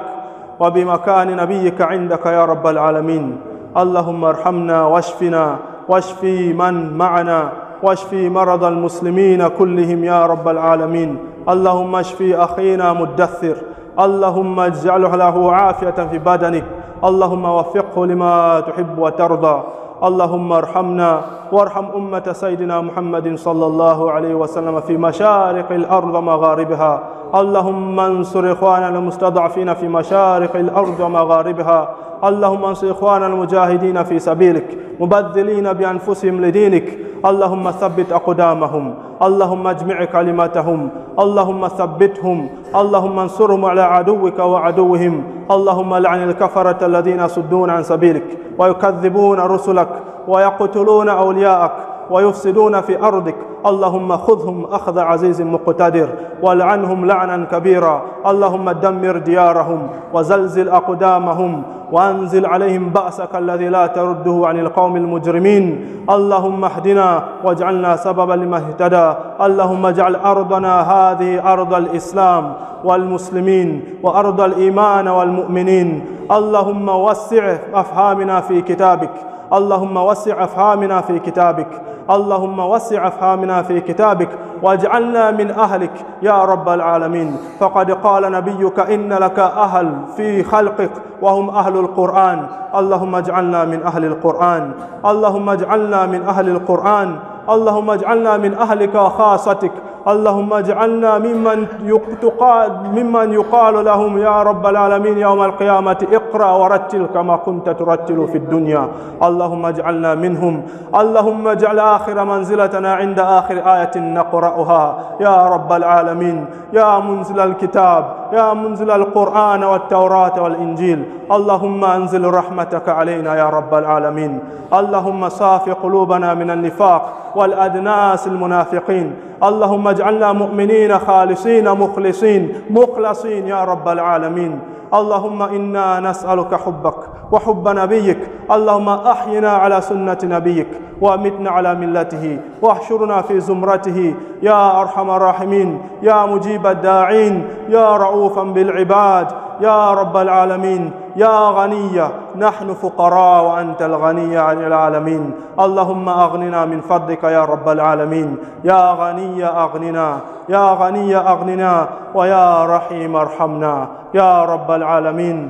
وبمكان نبيك عندك يا رب العالمين. اللهم ارحمنا واشفنا واشفي من معنا واشفي مرضى المسلمين كلهم يا رب العالمين. اللهم اشفي أخينا مدثر. اللهم اجعله له عافية في بدنه. اللهم وفقه لما تحب وترضى. اللهم ارحمنا وارحم أمة سيدنا محمد صلى الله عليه وسلم في مشارق الأرض ومغاربها. اللهم انصر إخواننا المستضعفين في مشارق الأرض ومغاربها. اللهم انصر إخواننا المجاهدين في سبيلك مبذلين بأنفسهم لدينك. اللهم ثبت أقدامهم. اللهم اجمع كلمتهم. اللهم ثبتهم. اللهم انصرهم على عدوك وعدوهم. اللهم لعن الكفرة الذين يصدون عن سبيلك ويكذبون رسلك ويقتلون أولياءك ويفسدون في أرضك. اللهم خذهم أخذ عزيز مقتدر ولعنهم لعنا كبيرا. اللهم دمر ديارهم وزلزل أقدامهم وأنزل عليهم بأسك الذي لا ترده عن القوم المجرمين. اللهم اهدنا واجعلنا سببا لمن اهتدى. اللهم اجعل أرضنا هذه أرض الإسلام والمسلمين وأرض الإيمان والمؤمنين. اللهم وسع أفهامنا في كتابك. اللهم وسع أفهامنا في كتابك. اللهم وسع أفهامنا في كتابك واجعلنا من أهلك يا رب العالمين. فقد قال نبيك إن لك أهل في خلقك وهم أهل القرآن. اللهم اجعلنا من أهل القرآن. اللهم اجعلنا من أهل القرآن. اللهم اجعلنا من أهلك وخاصتك. اللهم اجعلنا ممن يقال ممن يقال لهم يا رب العالمين يوم القيامة اقرأ ورتل كما كنت ترتل في الدنيا. اللهم اجعلنا منهم. اللهم اجعل آخر منزلتنا عند آخر آية نقرأها يا رب العالمين يا منزل الكتاب يا منزل القرآن والتوراة والإنجيل. اللهم أنزل رحمتك علينا يا رب العالمين. اللهم صافي قلوبنا من النفاق والأدناس المنافقين. اللهم اجعلنا مؤمنين خالصين مخلصين مخلصين يا رب العالمين. اللهم إنا نسألك حبك وحب نبيك. اللهم أحينا على سنة نبيك وأمتنا على ملته واحشرنا في زمرته يا أرحم الراحمين يا مجيب الداعين يا رؤوفا بالعباد يا رب العالمين يا غني. نحن فقراء وأنت الغني عن العالمين. اللهم أغننا من فضلك يا رب العالمين. يا غني أغننا يا غني أغننا ويا رحيم ارحمنا يا رب العالمين.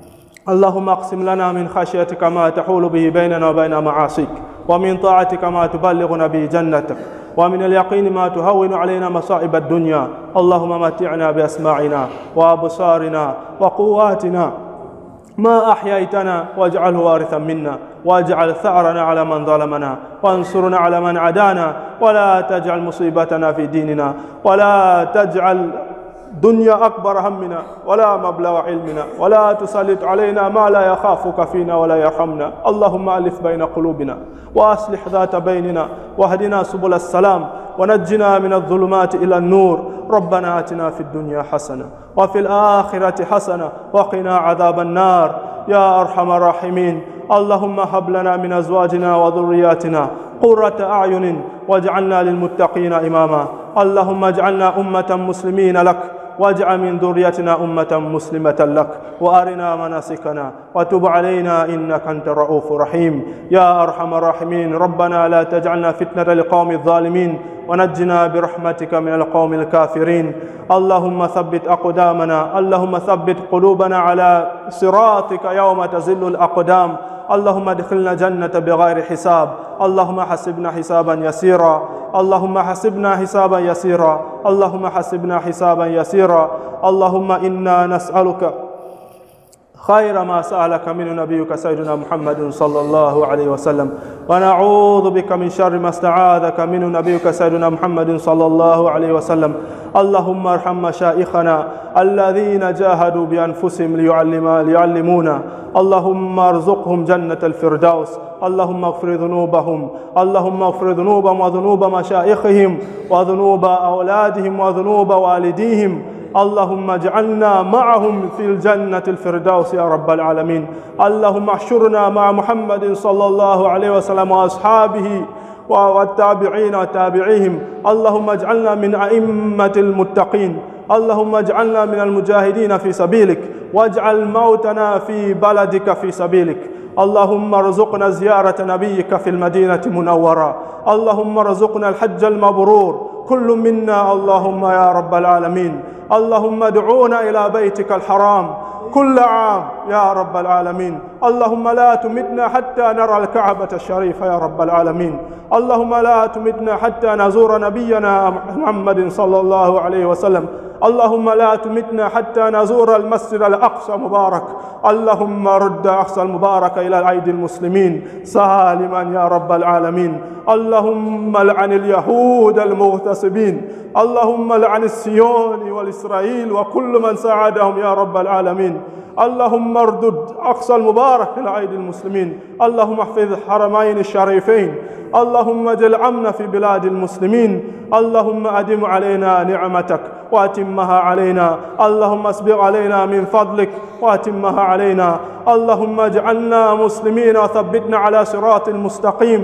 اللهم اقسم لنا من خشيتك ما تحول به بيننا وبين معاصيك ومن طاعتك ما تبلغنا به جنتك ومن اليقين ما تهون علينا مصائب الدنيا. اللهم متعنا بأسماعنا وأبصارنا وقواتنا ما أحييتنا واجعله وارثا منا، واجعل ثأرنا على من ظلمنا، وانصرنا على من عدانا، ولا تجعل مصيبتنا في ديننا، ولا تجعل دنيا أكبر همنا ولا مبلغ علمنا، ولا تسلط علينا ما لا يخافك فينا ولا يرحمنا. اللهم ألف بين قلوبنا وأصلح ذات بيننا، واهدنا سبل السلام، ونجنا من الظلمات إلى النور. ربنا آتنا في الدنيا حسنة وفي الآخرة حسنة وقنا عذاب النار يا أرحم الراحمين. اللهم هب لنا من أزواجنا وذرياتنا قرة أعين واجعلنا للمتقين إماما. اللهم اجعلنا أمة مسلمين لك، واجعل من ذريتنا أمة مسلمة لك، وأرنا مناسكنا وتب علينا إنك أنت الرؤوف الرحيم يا أرحم الراحمين. ربنا لا تجعلنا فتنة للقوم الظالمين، ونجنا برحمتك من القوم الكافرين. اللهم ثبت أقدامنا، اللهم ثبت قلوبنا على صراطك يوم تزل الأقدام. اللهم ادخلنا جنة بغير حساب. اللهم حسبنا حسابا يسيرا، اللهم حسبنا حسابا يسيرا، اللهم حسبنا حسابا يسيرا. اللهم إنا نسألك خير ما سألك من نبيك سيدنا محمد صلى الله عليه وسلم، ونعوذ بك من شر ما استعاذك من نبيك سيدنا محمد صلى الله عليه وسلم. اللهم ارحم مشايخنا الذين جاهدوا بأنفسهم ليعلمونا. اللهم ارزقهم جنة الفردوس. اللهم اغفر ذنوبهم، اللهم اغفر ذنوبهم وذنوب مشايخهم وذنوب أولادهم وذنوب والديهم. اللهم اجعلنا معهم في الجنة الفردوس يا رب العالمين. اللهم احشرنا مع محمد صلى الله عليه وسلم وأصحابه والتابعين وتابعيهم. اللهم اجعلنا من أئمة المتقين. اللهم اجعلنا من المجاهدين في سبيلك، واجعل موتنا في بلدك في سبيلك. اللهم ارزقنا زيارة نبيك في المدينة المنورة. اللهم ارزقنا الحج المبرور كل منا اللهم يا رب العالمين. اللهم ادعونا إلى بيتك الحرام كل عام يا رب العالمين. اللهم لا تمتنا حتى نرى الكعبة الشريفة يا رب العالمين. اللهم لا تمتنا حتى نزور نبينا محمد صلى الله عليه وسلم. اللهم لا تمتنا حتى نزور المسجد الأقصى مبارك. اللهم رد أقصى المبارك إلى أيدي المسلمين سالما يا رب العالمين. اللهم لعن اليهود المغتصبين. اللهم لعن الصهيوني والإسرائيل وكل من ساعدهم يا رب العالمين. اللهم اردد أقصى المبارك إلى أيدي المسلمين. اللهم احفظ الحرمين الشريفين. اللهم اجعل الأمن في بلاد المسلمين. اللهم أدم علينا نعمتك وأتمها علينا. اللهم اسبغ علينا من فضلك وأتمها علينا. اللهم اجعلنا مسلمين وثبتنا على صراط المستقيم.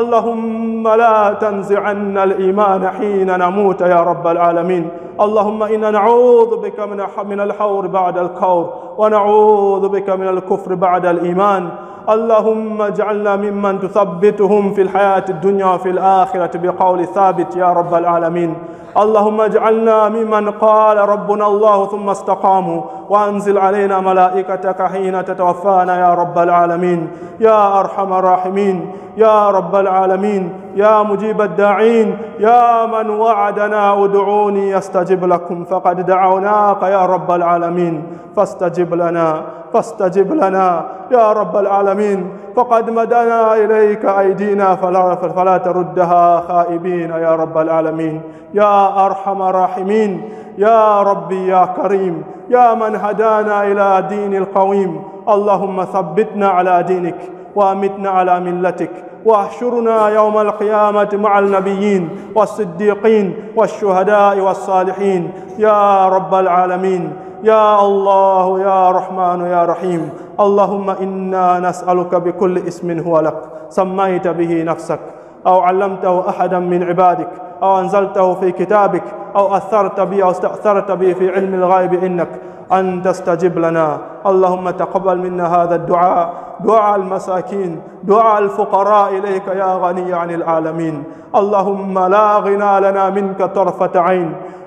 اللهم لا تنزعن الإيمان حين نموت يا رب العالمين. اللهم إنا نعوذ بك من الحور بعد الكور، ونعوذ بك من الكفر بعد الإيمان. اللهم اجعلنا ممن تثبتهم في الحياة الدنيا وفي الآخرة بقول ثابت يا رب العالمين. اللهم اجعلنا ممن قال ربنا الله ثم استقاموا، وأنزل علينا ملائكتك حين تتوفانا يا رب العالمين. يا أرحم الراحمين يا رب العالمين، يا مجيب الداعين، يا من وعدنا ادعوني يستجب لكم، فقد دعوناك يا رب العالمين فاستجب لنا فاستجب لنا يا رب العالمين. فقد مدنا إليك أيدينا فلا, فلا تردها خائبين يا رب العالمين. يا أرحم الراحمين يا ربي يا كريم، يا من هدانا إلى دين القويم. اللهم ثبتنا على دينك وأمتنا على ملتك، واحشرنا يوم القيامة مع النبيين والصديقين والشهداء والصالحين يا رب العالمين. يا الله يا رحمن يا رحيم. اللهم إنا نسألك بكل اسم هو لك سميت به نفسك أو علمته أحدا من عبادك أو أنزلته في كتابك أو أثرت به أو استأثرت به في علم الغيب إنك أن تستجب لنا. اللهم تقبل منا هذا الدعاء، دعاء المساكين، دعاء الفقراء إليك يا غني عن العالمين. اللهم لا غنى لنا منك طرفة عين،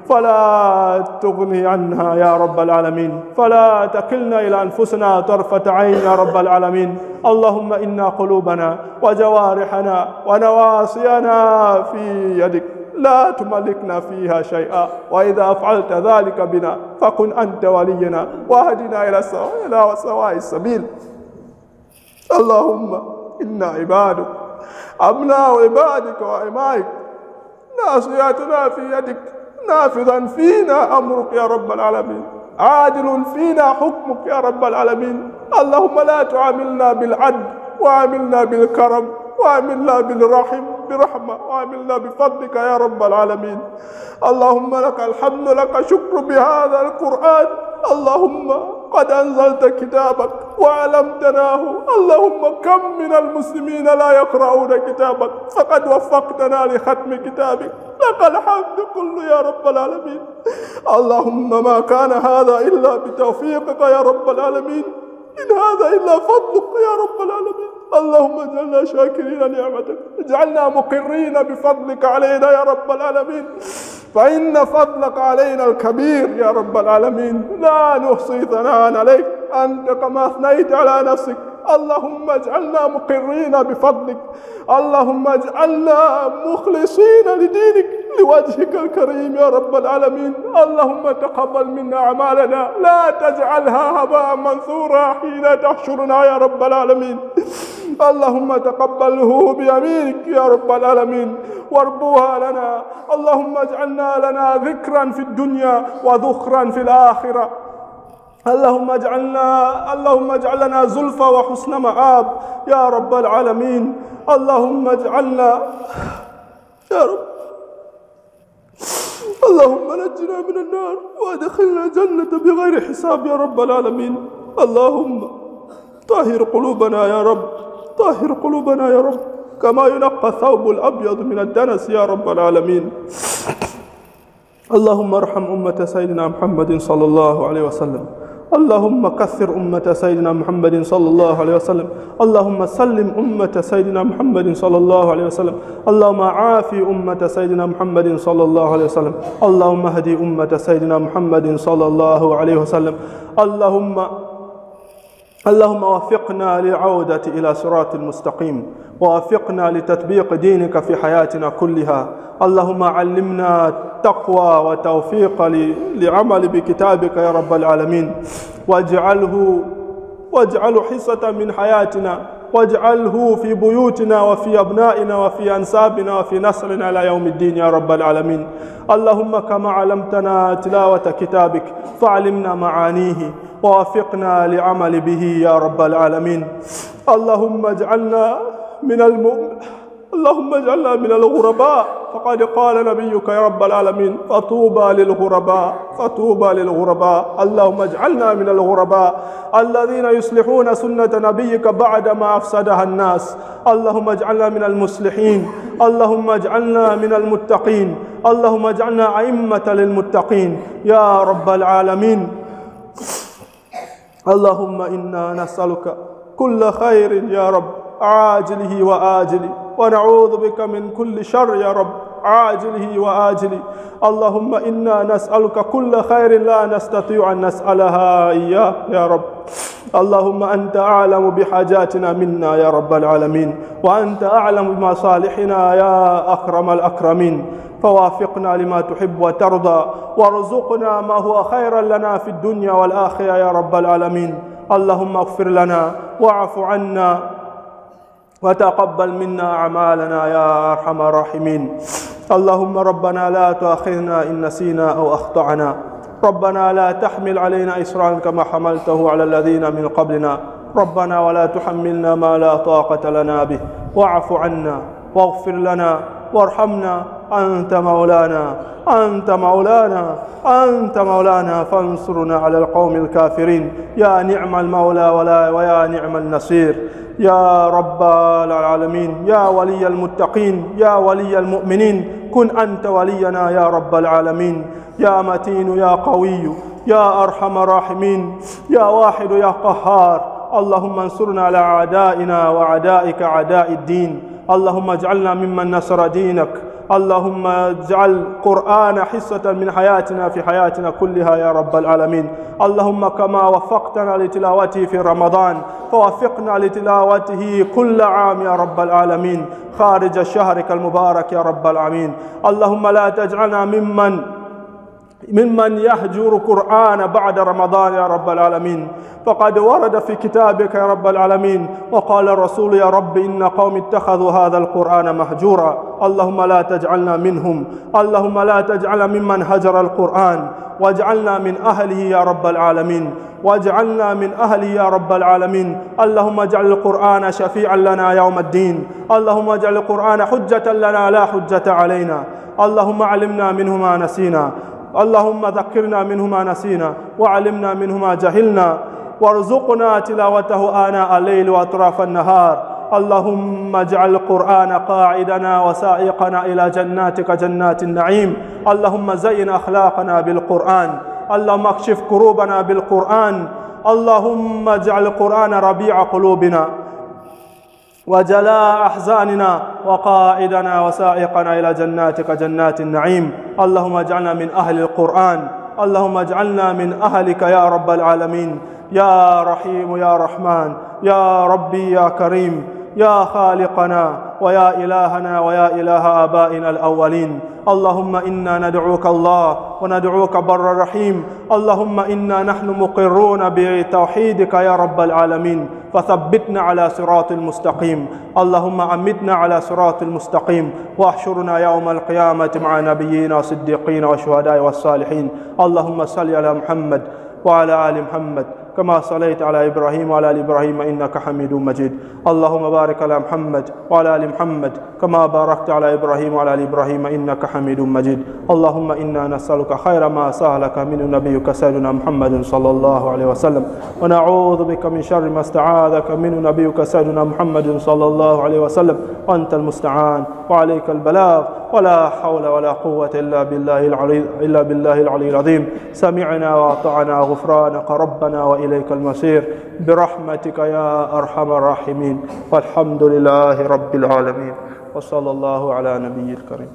فلا تغني عنها يا رب العالمين، فلا تكلنا إلى أنفسنا طرفة عين يا رب العالمين. اللهم إنا قلوبنا وجوارحنا ونواصينا في يدك، لا تملكنا فيها شيئا، وإذا فعلت ذلك بنا فكن أنت ولينا واهدنا إلى سواء السبيل. اللهم إنا عبادك أبناء عبادك وإمائك، ناصيتنا في يدك، نافذا فينا أمرك يا رب العالمين، عادل فينا حكمك يا رب العالمين. اللهم لا تعاملنا بالعدل، وعاملنا بالكرم، وعاملنا بالرحم برحمة، وعاملنا بفضلك يا رب العالمين. اللهم لك الحمد، لك شكر بهذا القرآن. اللهم قد أنزلت كتابك وعلمتناه. اللهم كم من المسلمين لا يقرؤون كتابك، فقد وفقتنا لختم كتابك، لك الحمد كله يا رب العالمين. اللهم ما كان هذا إلا بتوفيقك يا رب العالمين، إن هذا إلا فضلك يا رب العالمين. اللهم اجعلنا شاكرين نعمتك، اجعلنا مقرين بفضلك علينا يا رب العالمين، فإن فضلك علينا الكبير يا رب العالمين، لا نحصي ثناء عليك أنت كما أثنيت على نفسك. اللهم اجعلنا مقرين بفضلك، اللهم اجعلنا مخلصين لدينك لوجهك الكريم يا رب العالمين. اللهم تقبل منا أعمالنا، لا تجعلها هباء منثورا حين تحشرنا يا رب العالمين. اللهم تقبله بيمينك يا رب العالمين واربوها لنا. اللهم اجعلنا لنا ذكرا في الدنيا وذخرا في الآخرة. اللهم اجعلنا اللهم اجعل لنا زلفى وحسن مآب يا رب العالمين. اللهم اجعلنا يا رب، اللهم نجنا من النار وادخلنا الجنة بغير حساب يا رب العالمين. اللهم طهر قلوبنا يا رب، طهر قلوبنا يا رب كما ينقى الثوب الأبيض من الدنس يا رب العالمين. اللهم ارحم أمة سيدنا محمد صلى الله عليه وسلم. اللهم كثر أمة سيدنا محمد صلى الله عليه وسلم. اللهم سلم أمة سيدنا محمد صلى الله عليه وسلم. اللهم عافي أمة سيدنا محمد صلى الله عليه وسلم. اللهم اهدي أمة سيدنا محمد صلى الله عليه وسلم. اللهم اللهم وفقنا للعودة إلى صراط المستقيم، ووفقنا لتطبيق دينك في حياتنا كلها. اللهم علمنا التقوى وتوفيق لعمل بكتابك يا رب العالمين، واجعله واجعله حصة من حياتنا، واجعله في بيوتنا وفي أبنائنا وفي أنسابنا وفي نسلنا إلى يوم الدين يا رب العالمين. اللهم كما علمتنا تلاوة كتابك فعلمنا معانيه ووفقنا لعمل به يا رب العالمين. اللهم اجعلنا من المؤمن اللهم اجعلنا من الغرباء، فقد قال نبيك يا رب العالمين فطوبى للغرباء، فطوبى للغرباء. اللهم اجعلنا من الغرباء الذين يصلحون سنة نبيك بعدما أفسدها الناس. اللهم اجعلنا من المصلحين، اللهم اجعلنا من المتقين، اللهم اجعلنا أئمة للمتقين يا رب العالمين. اللهم إنا نسألك كل خير يا رب عاجله وآجله، ونعوذ بك من كل شر يا رب عاجله وآجله. اللهم إنا نسألك كل خير لا نستطيع أن نسألها إياه يا رب. اللهم أنت أعلم بحاجاتنا منا يا رب العالمين، وأنت أعلم بمصالحنا يا أكرم الأكرمين. فوافقنا لما تحب وترضى، وارزقنا ما هو خيرا لنا في الدنيا والآخرة يا رب العالمين. اللهم اغفر لنا واعف عنا وتقبل منا أعمالنا يا أرحم الراحمين. اللهم ربنا لا تؤاخذنا إن نسينا أو أخطأنا، ربنا لا تحمل علينا إصرا كما حملته على الذين من قبلنا، ربنا ولا تحملنا ما لا طاقة لنا به، واعف عنا واغفر لنا وارحمنا، أنت مولانا أنت مولانا أنت مولانا فانصرنا على القوم الكافرين. يا نعم المولى ولا ويا نعم النصير يا رب العالمين. يا ولي المتقين، يا ولي المؤمنين، كن أنت ولينا يا رب العالمين. يا متين يا قوي يا أرحم الراحمين، يا واحد يا قهار. اللهم انصرنا على أعدائنا وأعدائك أعداء الدين. اللهم اجعلنا ممن نصر دينك، اللهم اجعل القرآن حصة من حياتنا في حياتنا كلها يا رب العالمين. اللهم كما وفقتنا لتلاوته في رمضان فوفقنا لتلاوته كل عام يا رب العالمين خارج شهرك المبارك يا رب العالمين. اللهم لا تجعلنا ممن ممن يهجر قرآن بعد رمضان يا رب العالمين، فقد ورد في كتابك يا رب العالمين وقال الرسول يا رب إن قوم اتخذوا هذا القرآن مهجورا. اللهم لا تجعلنا منهم، اللهم لا تجعلنا ممن هجر القرآن، واجعلنا من أهله يا رب العالمين، واجعلنا من أهله يا رب العالمين. اللهم اجعل القرآن شفيعا لنا يوم الدين، اللهم اجعل القرآن حجة لنا لا حجة علينا. اللهم علمنا منه ما نسينا، اللهم ذكرنا منه ما نسينا، وعلمنا منه ما جهلنا، وارزقنا تلاوته آناء الليل وأطراف النهار. اللهم اجعل القرآن قاعدنا وسائقنا إلى جناتك جنات النعيم. اللهم زين أخلاقنا بالقرآن، اللهم اكشف كروبنا بالقرآن. اللهم اجعل القرآن ربيع قلوبنا وجلاء أحزاننا وقائدنا وسائقنا إلى جناتك جنات النعيم. اللهم اجعلنا من أهل القرآن، اللهم اجعلنا من أهلك يا رب العالمين. يا رحيم يا رحمن، يا ربي يا كريم، يا خالقنا ويا إلهنا ويا إله آبائنا الأولين. اللهم إنا ندعوك الله وندعوك بر رحيم. اللهم إنا نحن مقرون بتوحيدك يا رب العالمين، فثبتنا على صراط المستقيم. اللهم أمتنا على صراط المستقيم، واحشرنا يوم القيامة مع نبيين وصديقين والشهداء والصالحين. اللهم صل على محمد وعلى آل محمد كما صليت على إبراهيم وعلى آل إبراهيم إنك حميد مجيد. اللهم بارك على محمد وعلى آل محمد كما باركت على إبراهيم وعلى آل إبراهيم إنك حميد مجيد. اللهم إنا نسألك خير ما سألك من نبيك سيدنا محمد صلى الله عليه وسلم، ونعوذ بك من شر ما استعاذك من نبيك سيدنا محمد صلى الله عليه وسلم، وأنت المستعان وعليك البلاغ، ولا حول ولا قوة إلا بالله العلي إلا بالله العلي العظيم. سمعنا وأطعنا غفرانك ربنا وإليك المصير برحمتك يا أرحم الراحمين. والحمد لله رب العالمين، وصلى الله على نبي الكريم.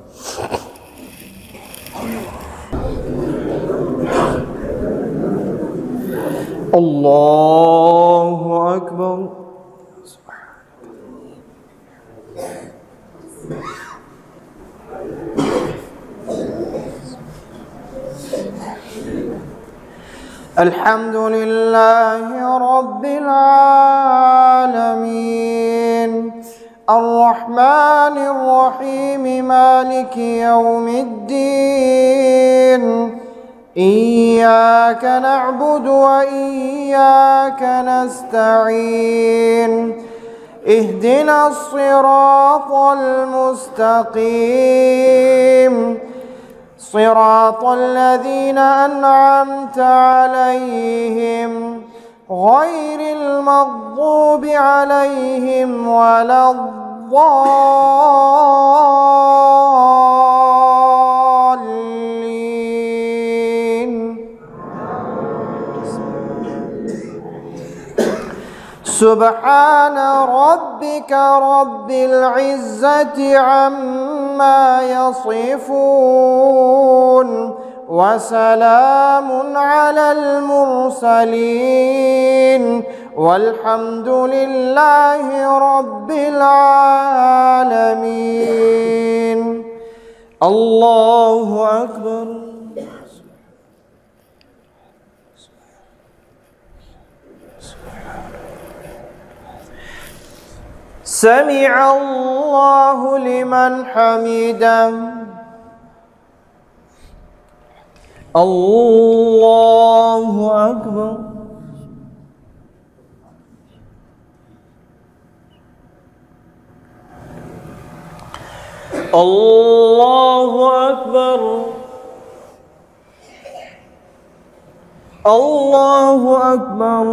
الله أكبر. الحمد لله رب العالمين، الرحمن الرحيم، مالك يوم الدين. إياك نعبد وإياك نستعين، اهدنا الصراط المستقيم، صراط الذين أنعمت عليهم غير المغضوب عليهم ولا الضالين. سبحان ربك رب العزة عما يصفون، وسلام على المرسلين، والحمد لله رب العالمين. الله أكبر. سمع الله لمن حمده. الله أكبر. الله أكبر. الله أكبر.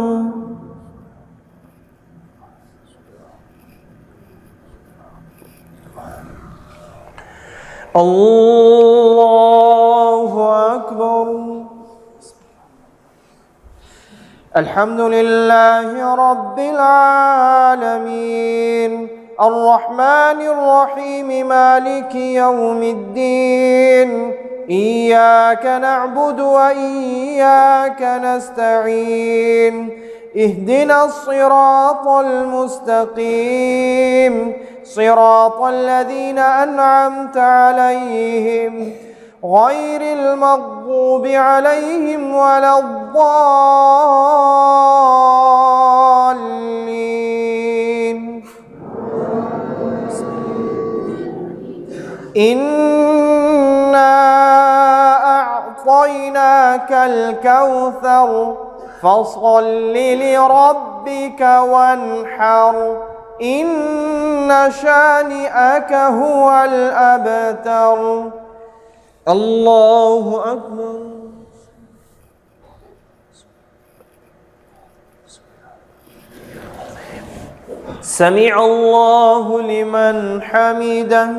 الله أكبر. الحمد لله رب العالمين، الرحمن الرحيم مالك يوم الدين إياك نعبد وإياك نستعين اهدنا الصراط المستقيم صراط الذين أنعمت عليهم غير المغضوب عليهم ولا الضالين. إنا أعطيناك الكوثر فصل لربك وانحر إن شانئك هو الأبتر. الله أكبر. سمع الله لمن حمده.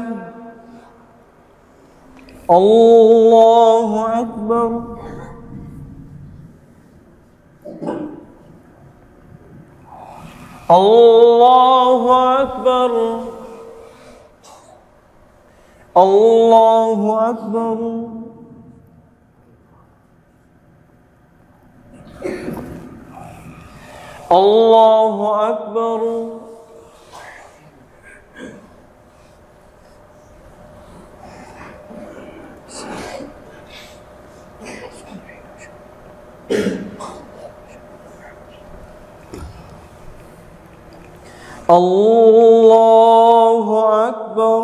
الله أكبر. الله أكبر. الله أكبر. الله أكبر. الله أكبر.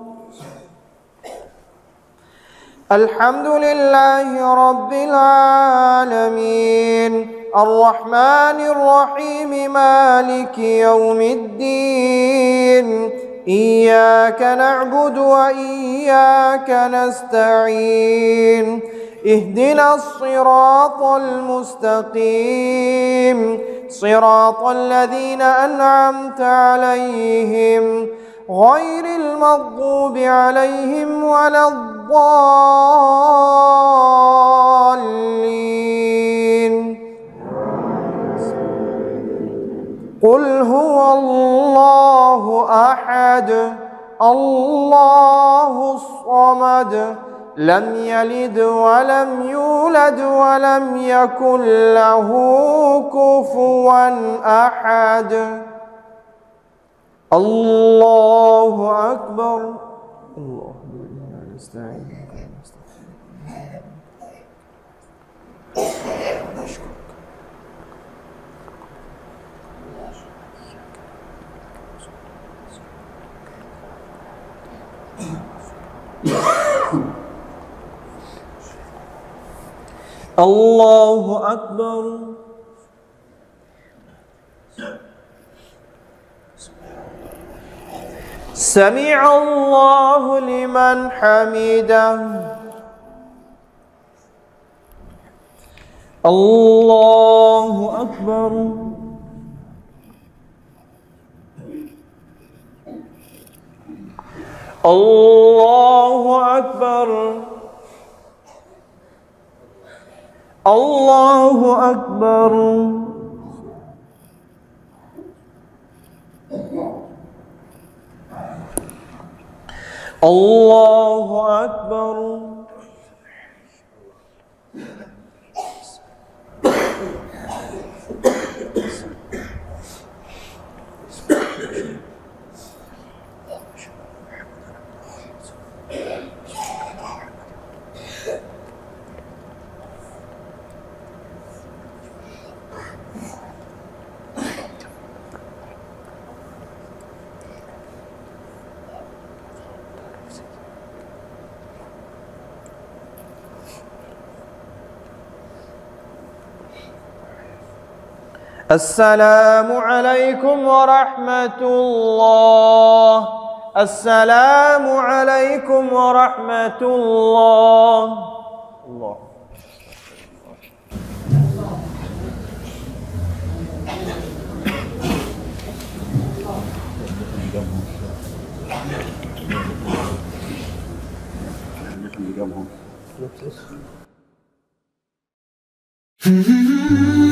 الحمد لله رب العالمين الرحمن الرحيم مالك يوم الدين إياك نعبد وإياك نستعين اهدنا الصراط المستقيم صراط الذين أنعمت عليهم غير المغضوب عليهم ولا الضالين. قل هو الله أحد الله الصمد لم يلد ولم يولد ولم يكن له كفوا أحد. الله أكبر. الله نستعين. الله أكبر. سمع الله لمن حمده. الله أكبر. الله أكبر. الله أكبر. الله أكبر. السلام عليكم ورحمة الله. السلام عليكم ورحمة الله. الله Mm-hmm.